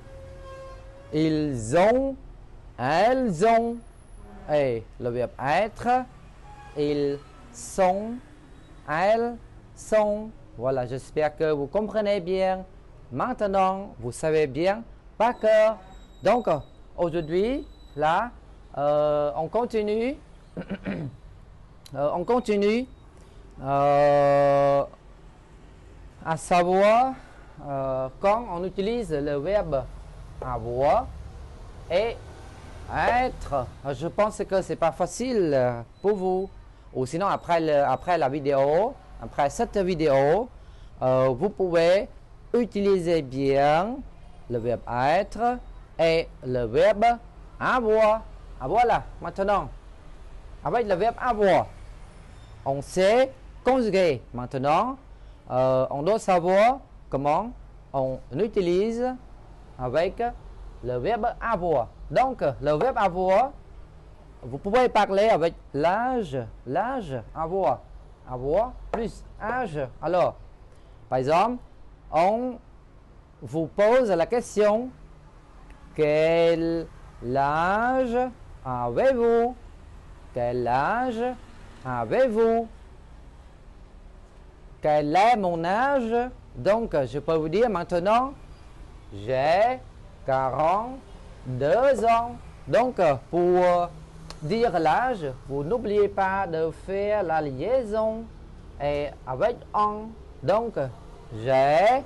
ils ont, elles ont, et le verbe être, ils sont, elles sont. Voilà, j'espère que vous comprenez bien. Maintenant, vous savez bien par cœur. Donc, aujourd'hui, là, euh, on continue. euh, on continue euh, à savoir euh, quand on utilise le verbe avoir et être. Je pense que c'est pas facile pour vous. Ou sinon, après, le, après la vidéo, après cette vidéo, euh, vous pouvez utiliser bien le verbe être et le verbe avoir. Ah, voilà, maintenant, avec le verbe avoir, on sait conjuguer. Maintenant, euh, on doit savoir comment on utilise avec le verbe avoir. Donc, le verbe avoir, vous pouvez parler avec l'âge, l'âge, avoir, avoir plus âge. Alors, par exemple, on vous pose la question, quel âge avez-vous? Quel âge avez-vous? quel est mon âge? Donc, je peux vous dire maintenant, j'ai quarante-deux ans. Donc, pour dire l'âge, vous n'oubliez pas de faire la liaison et avec un. Donc, j'ai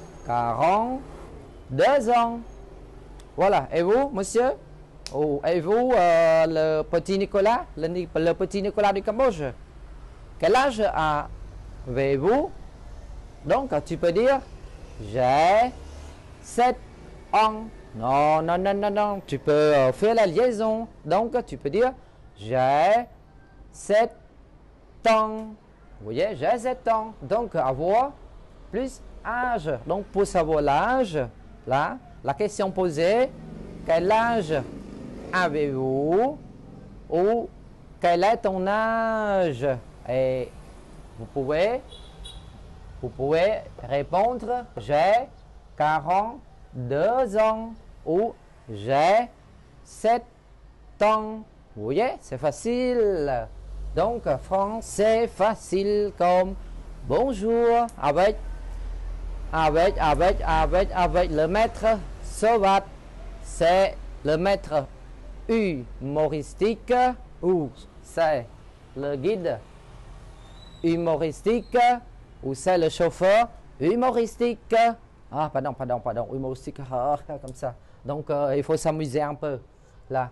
quarante-deux ans. Voilà. Et vous, monsieur? Oh, et vous, euh, le petit Nicolas, le, le petit Nicolas du Cambodge? Quel âge avez-vous? Donc, tu peux dire, j'ai sept ans. Non, non, non, non, non. Tu peux euh, faire la liaison. Donc, tu peux dire, j'ai sept ans. Vous voyez, j'ai sept ans. Donc, avoir plus âge. Donc, pour savoir l'âge, là, la question posée, quel âge avez-vous? Ou quel est ton âge? Et vous pouvez, vous pouvez répondre, j'ai quarante-deux ans ou j'ai sept ans. Vous voyez, c'est facile. Donc, français facile comme bonjour avec, avec, avec, avec, avec le maître Sovat. C'est le maître humoristique ou c'est le guide humoristique ou c'est le chauffeur humoristique. Ah, pardon, pardon, pardon, humoristique, ah, comme ça. Donc, euh, il faut s'amuser un peu, là.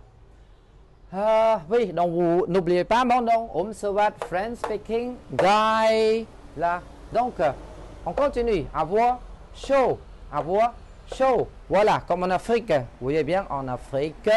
Ah, oui, donc vous n'oubliez pas mon nom, Om Sovat, French speaking guy, là. Donc, euh, on continue, avoir chaud, avoir chaud. Voilà, comme en Afrique, vous voyez bien, en Afrique,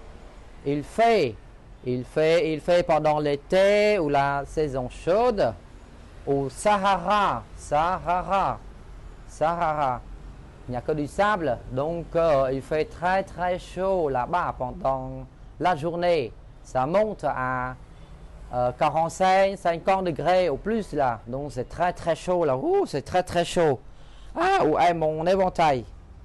il fait, il fait, il fait pendant l'été ou la saison chaude. Au Sahara, Sahara, Sahara, il n'y a que du sable, donc euh, il fait très très chaud là-bas pendant la journée. Ça monte à euh, quarante-cinq, cinquante degrés ou plus là, donc c'est très très chaud là. Ouh, c'est très très chaud. Ah, où est mon éventail?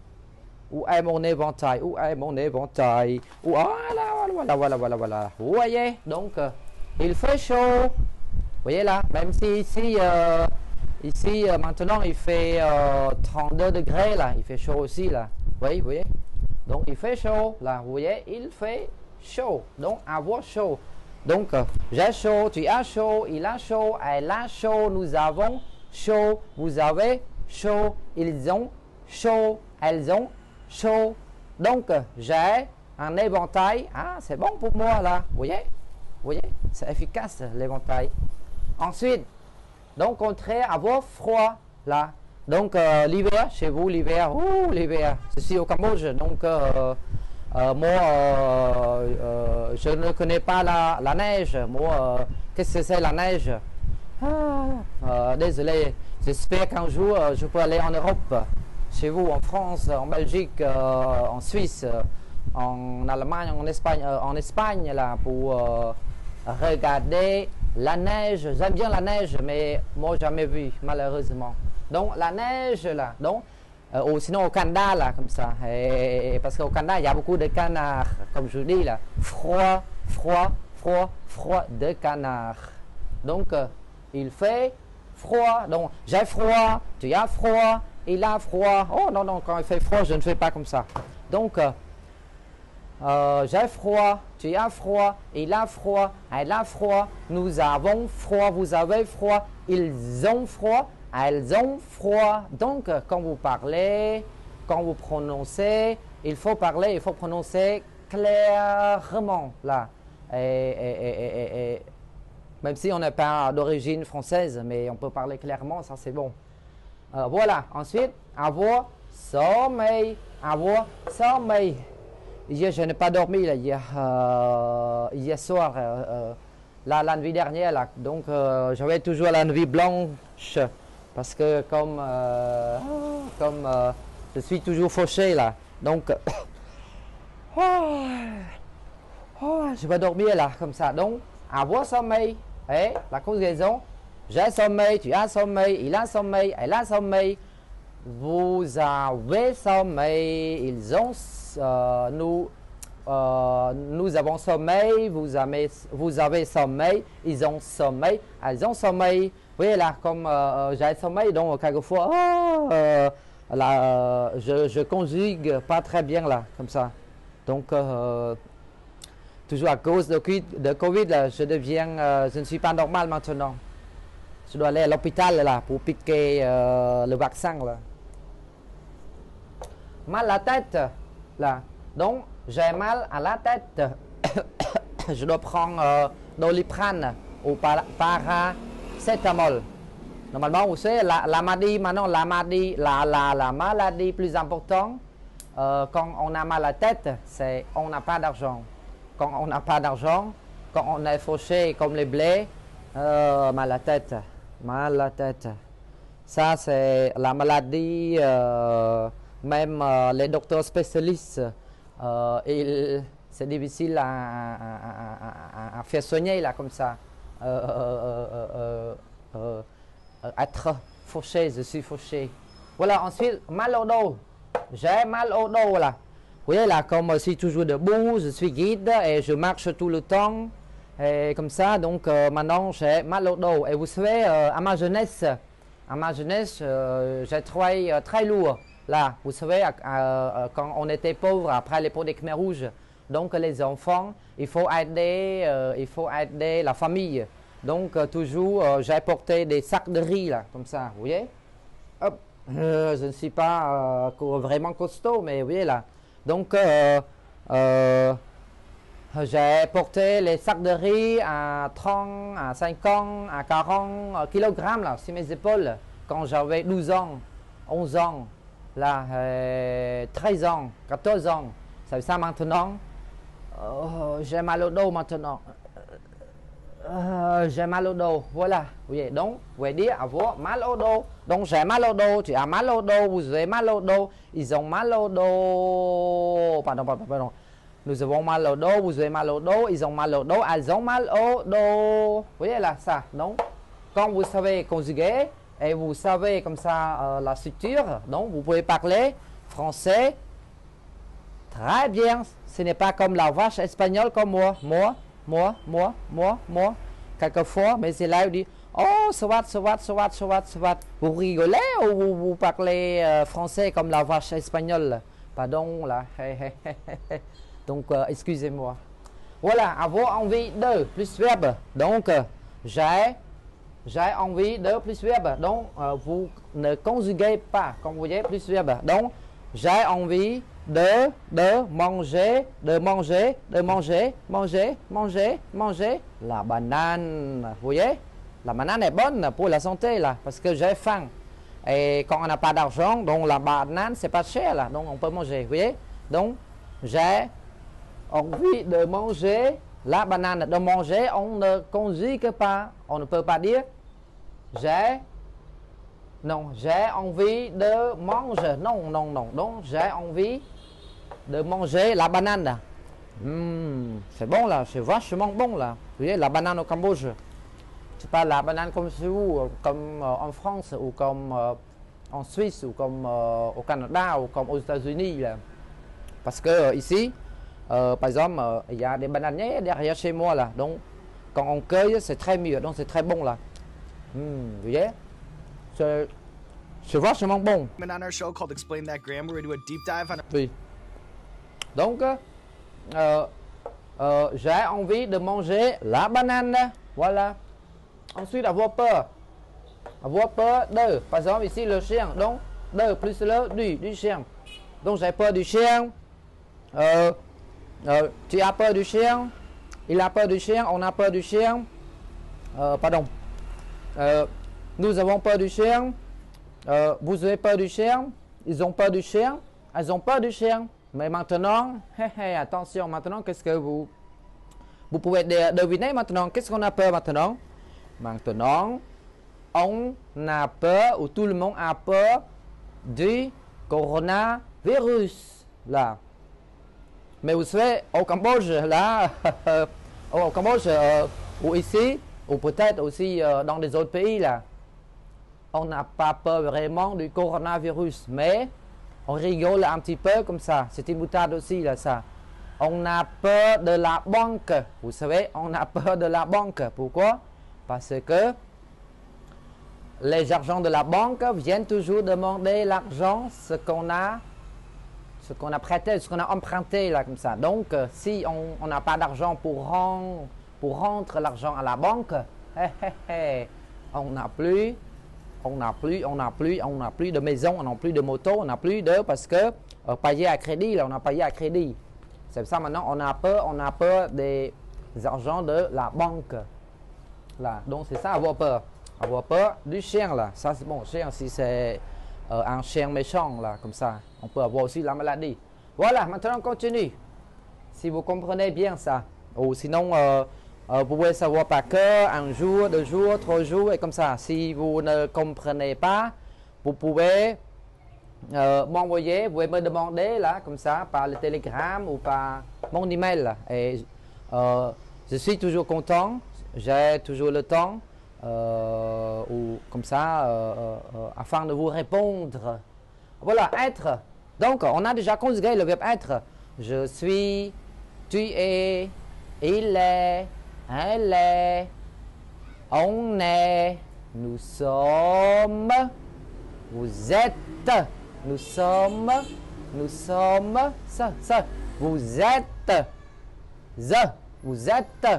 Où est mon éventail? Où est mon éventail? Où... Voilà, voilà, voilà, voilà, voilà. Vous voyez, donc euh, il fait chaud. Vous voyez là, même si ici, euh, ici euh, maintenant il fait euh, trente-deux degrés là, il fait chaud aussi là. Vous voyez, vous voyez? Donc il fait chaud là, vous voyez, il fait chaud. Donc avoir chaud. Donc euh, j'ai chaud, tu as chaud, il a chaud, elle a chaud, nous avons chaud, vous avez chaud, ils ont chaud, elles ont chaud. Donc euh, j'ai un éventail. Ah, c'est bon pour moi là, vous voyez? Vous voyez? C'est efficace l'éventail. Ensuite, donc contraire, avoir froid, là. Donc euh, l'hiver, chez vous, l'hiver, ouh, l'hiver, je suis au Cambodge, donc euh, euh, moi, euh, euh, je ne connais pas la, la neige. Moi, euh, qu'est-ce que c'est la neige? Ah, euh, désolé, j'espère qu'un jour, euh, je peux aller en Europe, chez vous, en France, en Belgique, euh, en Suisse, en Allemagne, en Espagne, euh, en Espagne, là, pour euh, regarder la neige. J'aime bien la neige, mais moi jamais vu, malheureusement. Donc la neige là, donc euh, ou sinon au Canada là, comme ça. Et, et parce qu'au Canada il y a beaucoup de canards, comme je vous dis là, froid, froid, froid, froid de canards. Donc euh, il fait froid. Donc j'ai froid, tu as froid, il a froid. Oh non non, quand il fait froid, je ne fais pas comme ça. Donc euh, Euh, j'ai froid, tu as froid, il a froid, elle a froid, nous avons froid, vous avez froid, ils ont froid, elles ont froid. Donc, quand vous parlez, quand vous prononcez, il faut parler, il faut prononcer clairement là. Et, et, et, et, et, même si on n'est pas d'origine française, mais on peut parler clairement, ça c'est bon. Euh, voilà, ensuite, avoir sommeil, avoir sommeil. Hier, je n'ai pas dormi là, hier, euh, hier soir, euh, euh, la, la nuit dernière. Là. Donc, euh, j'avais toujours la nuit blanche parce que comme, euh, comme euh, je suis toujours fauché là. Donc, oh, oh, je vais dormir là, comme ça. Donc, avoir sommeil. Et la conjugaison, j'ai sommeil, tu as sommeil, il a sommeil, elle a sommeil. Vous avez sommeil, ils ont, euh, nous euh, nous avons sommeil, vous avez, vous avez sommeil, ils ont sommeil, elles ont sommeil. Vous voyez là, comme euh, j'ai sommeil, donc quelquefois, oh, euh, là, euh, je, je conjugue pas très bien là, comme ça. Donc, euh, toujours à cause de, de Covid, là, je deviens, euh, je ne suis pas normal maintenant. Je dois aller à l'hôpital là pour piquer euh, le vaccin là. Mal à la tête là, donc j'ai mal à la tête. Je dois prendre euh, Doliprane ou para paracétamol. Normalement, vous savez, la, la maladie, maintenant, la maladie, la, la, la maladie plus importante, euh, quand on a mal à la tête, c'est on n'a pas d'argent. Quand on n'a pas d'argent, quand on est fauché comme les blés, euh, mal à la tête, mal à la tête. Ça, c'est la maladie, euh, même euh, les docteurs spécialistes, euh, c'est difficile à, à, à, à, à faire soigner là, comme ça. Euh, euh, euh, euh, euh, être fauché, je suis fauché. Voilà, ensuite, mal au dos. J'ai mal au dos là. Vous voyez là, comme je suis toujours debout, je suis guide et je marche tout le temps. Et comme ça, donc euh, maintenant j'ai mal au dos. Et vous savez, euh, à ma jeunesse, à ma jeunesse, euh, j'ai travaillé euh, très lourd. Là, vous savez, euh, euh, quand on était pauvre après les pots des Khmers rouges, donc les enfants, il faut aider, euh, il faut aider la famille. Donc euh, toujours, euh, j'ai porté des sacs de riz là, comme ça, vous voyez. Hop, euh, je ne suis pas euh, vraiment costaud, mais vous voyez là. Donc, euh, euh, j'ai porté les sacs de riz à trente, à cinquante, à quarante kilogrammes là, sur mes épaules quand j'avais douze ans, onze ans, là, euh, treize ans, quatorze ans. C'est ça maintenant. Oh, j'ai mal au dos maintenant. Euh, j'ai mal au dos, voilà. Vous voyez, donc, vous voyez dire avoir mal au dos. Donc, j'ai mal au dos, tu as mal au dos, vous avez mal au dos, ils ont mal au dos. Pardon, pardon, pardon. Nous avons mal au dos, vous avez mal au dos, ils ont mal au dos, elles ont mal au dos. Vous voyez là, ça. Donc, quand vous savez conjuguer et vous savez comme ça euh, la structure, donc vous pouvez parler français très bien. Ce n'est pas comme la vache espagnole comme moi. Moi. Moi, moi, moi, moi, quelquefois, mais c'est là où dit oh, soit, soit, soit, soit, soit. Vous rigolez ou vous, vous parlez euh, français comme la vache espagnole? Pardon, là. Donc, euh, excusez-moi. Voilà, avoir envie de plus verbe. Donc, euh, j'ai, j'ai envie de plus verbe. Donc, euh, vous ne conjuguez pas, comme vous voyez, plus verbe. Donc, j'ai envie de, de manger, de manger, de manger, manger, manger, manger la banane. Vous voyez? La banane est bonne pour la santé, là, parce que j'ai faim. Et quand on n'a pas d'argent, donc la banane, c'est pas cher, là, donc on peut manger, vous voyez? Donc, j'ai envie de manger la banane. De manger, on ne conjugue pas. On ne peut pas dire j'ai... Non, j'ai envie de manger. Non, non, non. Donc, j'ai envie de manger la banane. Mmh, c'est bon là, c'est vachement bon là. Vous voyez, la banane au Cambodge. C'est pas la banane comme chez vous, comme euh, en France, ou comme euh, en Suisse, ou comme euh, au Canada, ou comme aux États-Unis. Parce que euh, ici, euh, par exemple, euh, il y a des bananiers derrière chez moi là. Donc, quand on cueille, c'est très mieux. Donc, c'est très bon là. Mmh, vous voyez? C'est, c'est vachement bon. On our show called Explain That Grammar, where we do a deep dive on. Oui. Donc, euh, euh, j'ai envie de manger la banane. Voilà. Ensuite, avoir peur. Avoir peur de. Par exemple, ici, le chien. Donc, de plus le du, du chien. Donc, j'ai peur du chien. Euh, euh, tu as peur du chien. Il a peur du chien. On a peur du chien. Euh, pardon. Euh, nous avons peur du chien. Euh, vous avez peur du chien. Ils ont peur du chien. Elles ont peur du chien. Mais maintenant, hé, hé, attention, maintenant, qu'est-ce que vous... Vous pouvez deviner maintenant, qu'est-ce qu'on a peur maintenant? Maintenant, on a peur, ou tout le monde a peur, du coronavirus. Là. Mais vous savez, au Cambodge, là, au Cambodge, euh, ou ici, ou peut-être aussi euh, dans les autres pays, là, on n'a pas peur vraiment du coronavirus, mais... On rigole un petit peu comme ça. C'est une boutade aussi, là, ça. On a peur de la banque. Vous savez, on a peur de la banque. Pourquoi? Parce que les argents de la banque viennent toujours demander l'argent, ce qu'on a, ce qu'on a prêté, ce qu'on a emprunté, là, comme ça. Donc, euh, si on n'a pas d'argent pour rendre, pour rendre l'argent à la banque, hé, hé, hé, on n'a plus, on n'a plus, on n'a plus, on n'a plus de maison, on n'a plus de moto, on n'a plus de, parce que euh, payer à crédit, là, on a payé à crédit. C'est pour ça maintenant, on a peur, on a peur des argents de la banque. Là, donc c'est ça, avoir peur. Avoir peur du chien, là. Ça, c'est bon, chien, si c'est euh, un chien méchant, là, comme ça. On peut avoir aussi la maladie. Voilà, maintenant on continue. Si vous comprenez bien ça. Ou sinon, euh, euh, vous pouvez savoir par cœur, un jour, deux jours, trois jours, et comme ça. Si vous ne comprenez pas, vous pouvez euh, m'envoyer, vous pouvez me demander, là, comme ça, par le télégramme ou par mon email. Là. Et euh, je suis toujours content, j'ai toujours le temps. Euh, ou comme ça, euh, euh, afin de vous répondre. Voilà, être. Donc, on a déjà conjugué le verbe être. Je suis, tu es, il est, elle est, on est, nous sommes, vous êtes, nous sommes, nous sommes, ça, ça, vous êtes, ze, vous êtes,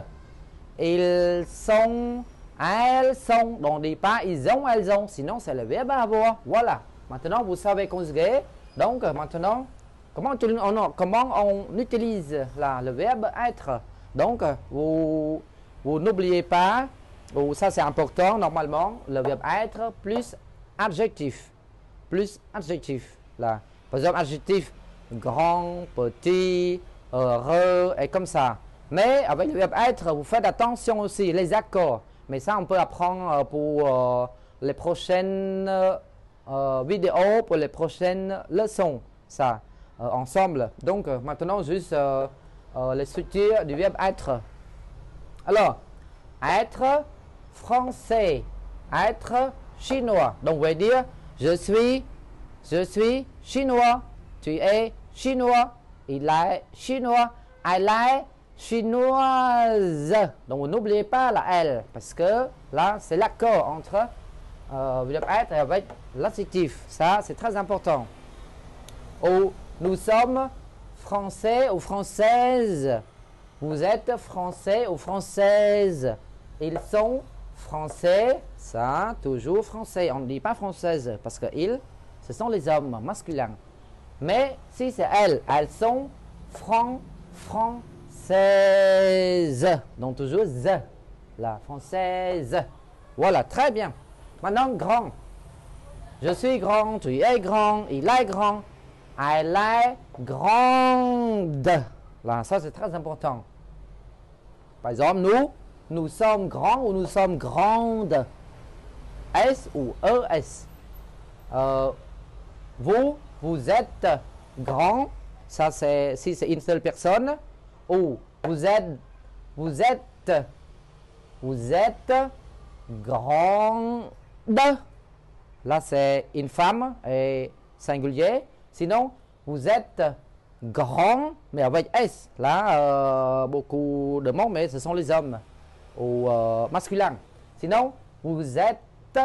ils sont, elles sont. On ne dit pas ils ont, elles ont. Sinon, c'est le verbe avoir. Voilà. Maintenant, vous savez conjuguer. Donc, maintenant, comment on, comment on utilise là, le verbe être. Donc, vous, vous n'oubliez pas, ou ça c'est important, normalement, le verbe être plus adjectif. Plus adjectif. Là. Par exemple, adjectif grand, petit, heureux, et comme ça. Mais avec le verbe être, vous faites attention aussi, les accords. Mais ça, on peut apprendre pour euh, les prochaines euh, vidéos, pour les prochaines leçons, ça, euh, ensemble. Donc, euh, maintenant, juste euh, euh, les structures du verbe être. Alors, être français, être chinois. Donc, vous pouvez dire, je suis, je suis chinois, tu es chinois, il est chinois, elle est chinoise. Donc n'oubliez pas la L parce que là c'est l'accord entre euh, le verbe être et avec l'adjectif. Ça c'est très important. Ou nous sommes français ou françaises. Vous êtes français ou française. Ils sont français. Ça toujours français. On ne dit pas française parce que ils, ce sont les hommes masculins. Mais si c'est elles, elles sont francs, francs. Française. Donc toujours z. La française. Voilà, très bien. Maintenant, grand. Je suis grand, tu es grand, il est grand, elle est grande. Là, ça c'est très important. Par exemple, nous, nous sommes grands ou nous sommes grandes. S ou E S. Euh, vous, vous êtes grand. Ça c'est si c'est une seule personne. Ou vous êtes, vous êtes, vous êtes grande. Là, c'est une femme et singulier. Sinon, vous êtes grand, mais avec S. Là, euh, beaucoup de monde, mais ce sont les hommes ou euh, masculins. Sinon, vous êtes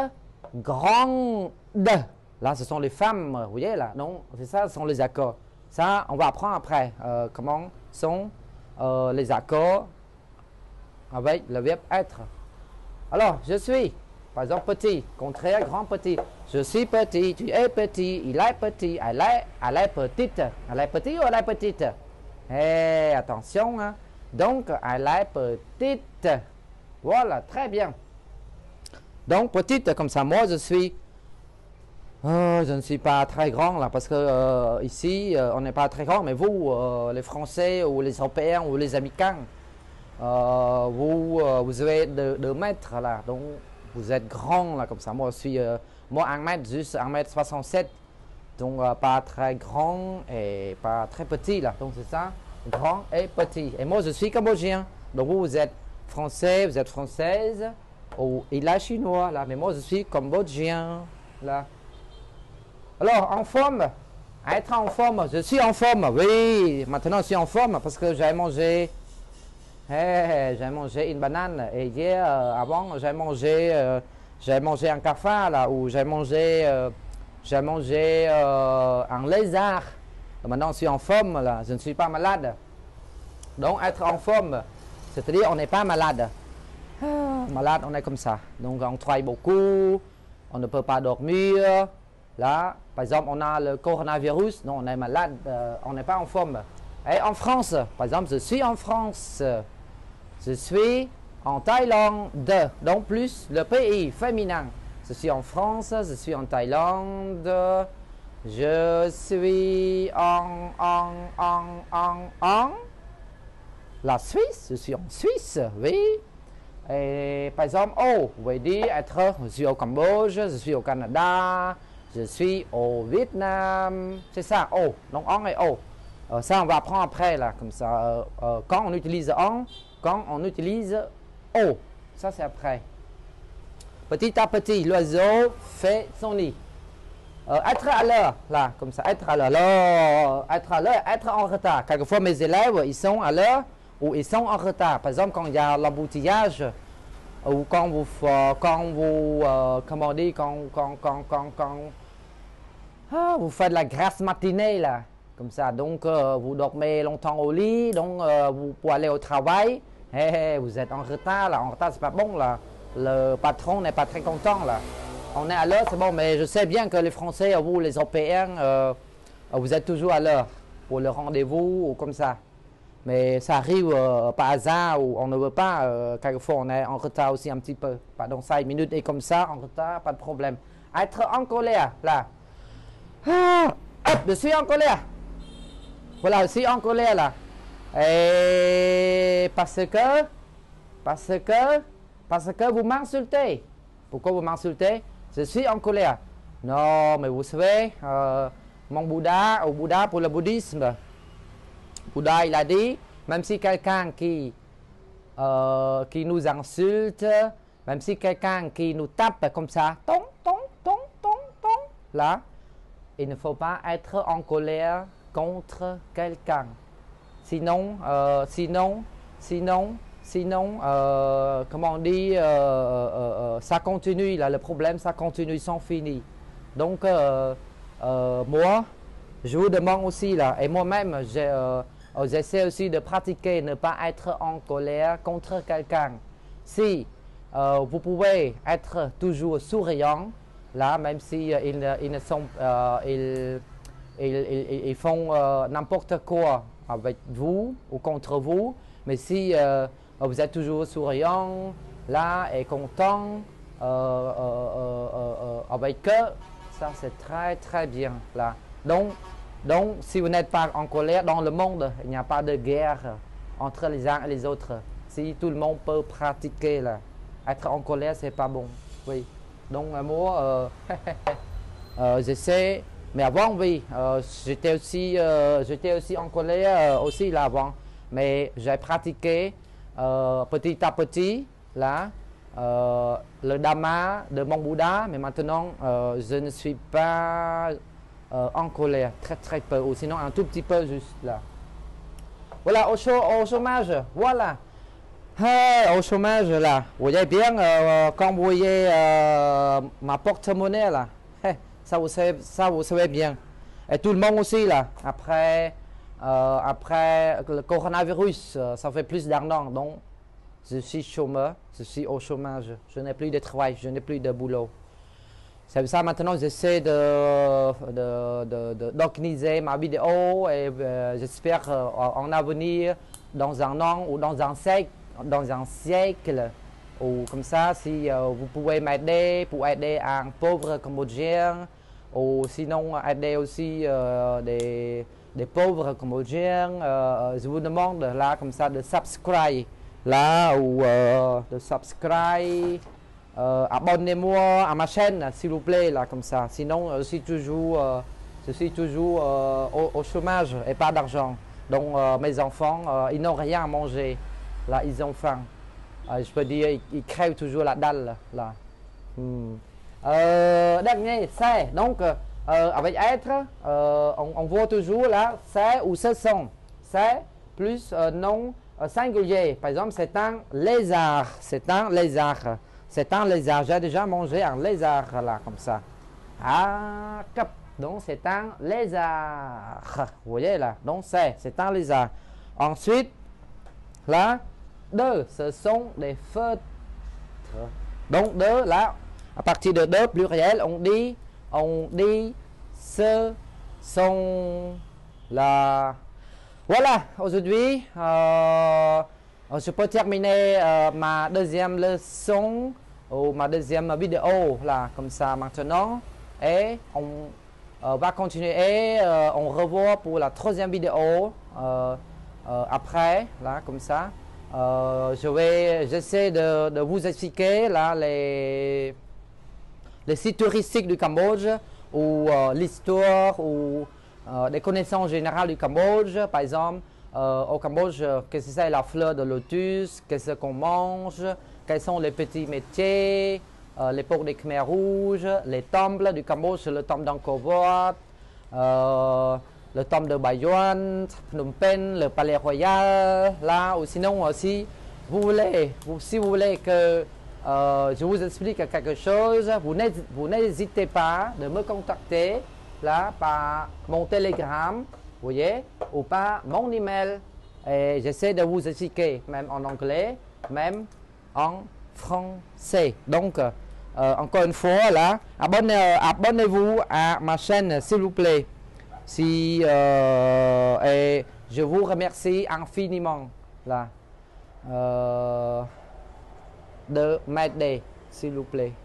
grande. Là, ce sont les femmes. Vous voyez là, non? C'est ça, ce sont les accords. Ça, on va apprendre après euh, comment sont Euh, les accords avec le verbe être. Alors, je suis, par exemple, petit, contraire, grand, petit. Je suis petit, tu es petit, il est petit, elle est, elle est petite. Elle est petite ou elle est petite? Eh, attention, hein. Donc, elle est petite. Voilà, très bien. Donc, petite, comme ça, moi, je suis... Oh, je ne suis pas très grand là parce que euh, ici euh, on n'est pas très grand, mais vous, euh, les Français ou les Européens ou les Américains, euh, vous, euh, vous avez deux mètres là, donc vous êtes grand là comme ça. Moi je suis, euh, moi un mètre, juste un mètre soixante-sept, donc euh, pas très grand et pas très petit là, donc c'est ça, grand et petit. Et moi je suis cambodgien, donc vous, vous êtes français, vous êtes française, ou il est chinois là, mais moi je suis cambodgien là. Alors, en forme, Être en forme, je suis en forme, oui. Maintenant, je suis en forme parce que j'ai mangé, hey, j'ai mangé une banane. Et hier, euh, avant, j'ai mangé, euh, j'ai mangé un cafard là, ou j'ai mangé, euh, j'ai mangé euh, un lézard. Maintenant, je suis en forme là, je ne suis pas malade. Donc, être en forme, c'est-à-dire on n'est pas malade. Ah, malade, on est comme ça. Donc, on travaille beaucoup, on ne peut pas dormir. Là, par exemple, on a le coronavirus, non, on est malade, euh, on n'est pas en forme. Et en France, par exemple, je suis en France, je suis en Thaïlande, donc plus le pays féminin. Je suis en France, je suis en Thaïlande, je suis en, en, en, en, en la Suisse, je suis en Suisse, oui. Et par exemple, oh, vous voyez dire être, je suis au Cambodge, je suis au Canada, je suis au Vietnam, c'est ça, oh, donc on et oh. Euh, ça, on va apprendre après, là, comme ça. Euh, euh, quand on utilise on, quand on utilise oh, ça c'est après. Petit à petit, l'oiseau fait son nid. Euh, être à l'heure, là, comme ça, être à l'heure, là, être à l'heure, être en retard. Quelquefois, mes élèves, ils sont à l'heure ou ils sont en retard. Par exemple, quand il y a l'embouteillage, ou quand vous, euh, quand vous, euh, comment on dit, quand, quand, quand, quand, quand ah, vous faites la grasse matinée, là, comme ça. Donc, euh, vous dormez longtemps au lit, donc euh, vous pouvez aller au travail. Hey, hey, vous êtes en retard, là, en retard, c'est pas bon, là. Le patron n'est pas très content, là. On est à l'heure, c'est bon, mais je sais bien que les Français, vous, les Européens, euh, vous êtes toujours à l'heure pour le rendez-vous ou comme ça. Mais ça arrive euh, par hasard ou on ne veut pas. Euh, quelquefois, on est en retard aussi un petit peu. Pardon, cinq minutes et comme ça, en retard, pas de problème. Être en colère, là. Ah, hop, je suis en colère. Voilà, je suis en colère, là. Et parce que, parce que, parce que vous m'insultez. Pourquoi vous m'insultez? Je suis en colère. Non, mais vous savez, euh, mon Bouddha, au Bouddha pour le bouddhisme, Bouddha, il a dit, même si quelqu'un qui, euh, qui nous insulte, même si quelqu'un qui nous tape comme ça, ton, ton, ton, ton, ton, là, il ne faut pas être en colère contre quelqu'un. Sinon, euh, sinon, sinon, sinon, euh, comment on dit, euh, euh, euh, ça continue, là, le problème, ça continue sans finir. Donc, euh, euh, moi, je vous demande aussi, là, et moi-même, euh, j'essaie aussi de pratiquer, ne pas être en colère contre quelqu'un. Si euh, vous pouvez être toujours souriant, là, même si euh, ils, ils, ne sont, euh, ils, ils, ils, ils font euh, n'importe quoi avec vous ou contre vous, mais si euh, vous êtes toujours souriant, là, et content euh, euh, euh, euh, avec eux, ça c'est très très bien, là. Donc, donc, si vous n'êtes pas en colère, dans le monde, il n'y a pas de guerre entre les uns et les autres. Si tout le monde peut pratiquer, là, être en colère, c'est pas bon. Oui. Donc, moi, euh, euh, j'essaie, mais avant, oui, euh, j'étais aussi, euh, j'étais aussi en colère, euh, aussi là avant. Mais j'ai pratiqué euh, petit à petit, là, euh, le Dhamma de mon Bouddha, mais maintenant, euh, je ne suis pas euh, en colère, très très peu, ou sinon un tout petit peu juste là. Voilà, au, chaud, au chômage, voilà. Ah, au chômage là, vous voyez bien, euh, quand vous voyez euh, ma porte-monnaie là, ça vous, savez, ça vous savez bien. Et tout le monde aussi là, après, euh, après le coronavirus, euh, ça fait plus d'argent, donc je suis chômeur, je suis au chômage, je n'ai plus de travail, je n'ai plus de boulot. C'est pour ça maintenant j'essaie de, de, de, de, d'organiser ma vidéo et euh, j'espère euh, en avenir, dans un an ou dans un siècle, dans un siècle ou comme ça, si euh, vous pouvez m'aider pour aider un pauvre Cambodgien ou sinon aider aussi euh, des, des pauvres Cambodgiens, euh, je vous demande là comme ça de subscribe là ou euh, de subscribe. Euh, abonnez-moi à ma chaîne s'il vous plaît là comme ça, sinon je suis toujours, euh, je suis toujours euh, au, au chômage et pas d'argent, donc euh, mes enfants euh, ils n'ont rien à manger, là ils ont faim, euh, je peux dire ils, ils crèvent toujours la dalle là. Hmm. Euh, dernier c'est donc Euh, avec être, euh, on, on voit toujours là, c'est ou ce sont. C'est plus euh, nom euh, singulier. Par exemple, c'est un lézard. C'est un lézard. C'est un lézard. J'ai déjà mangé un lézard là, comme ça. Ah, cap. Donc, c'est un lézard. Vous voyez là. Donc, c'est. C'est un lézard. Ensuite, là, deux. Ce sont des feutres. Donc, deux, là, à partir de deux, pluriel, on dit, on dit, ce sont là. Voilà, aujourd'hui, euh, je peux terminer euh, ma deuxième leçon ou ma deuxième vidéo là, comme ça maintenant. Et on euh, va continuer, euh, on revoit pour la troisième vidéo euh, euh, après, là, comme ça. Euh, je vais, j'essaie de, de vous expliquer là les, les sites touristiques du Cambodge ou euh, l'histoire ou euh, des connaissances générales du Cambodge. Par exemple, euh, au Cambodge, qu'est-ce que c'est la fleur de lotus, qu'est-ce qu'on mange, quels sont les petits métiers, euh, l'époque des Khmers rouges, les temples du Cambodge, le temple d'Angkor Wat, euh, le temple de Bayon, Phnom Penh, le palais royal, là, ou sinon aussi, vous voulez, vous, si vous voulez que euh, je vous explique quelque chose, vous n'hésitez pas de me contacter là par mon Telegram, vous voyez, ou par mon email, et j'essaie de vous expliquer, même en anglais, même en français. Donc, euh, encore une fois, là, abonnez, abonnez-vous à ma chaîne, s'il vous plaît. Si, euh, et je vous remercie infiniment là, euh, de m'aider, s'il vous plaît.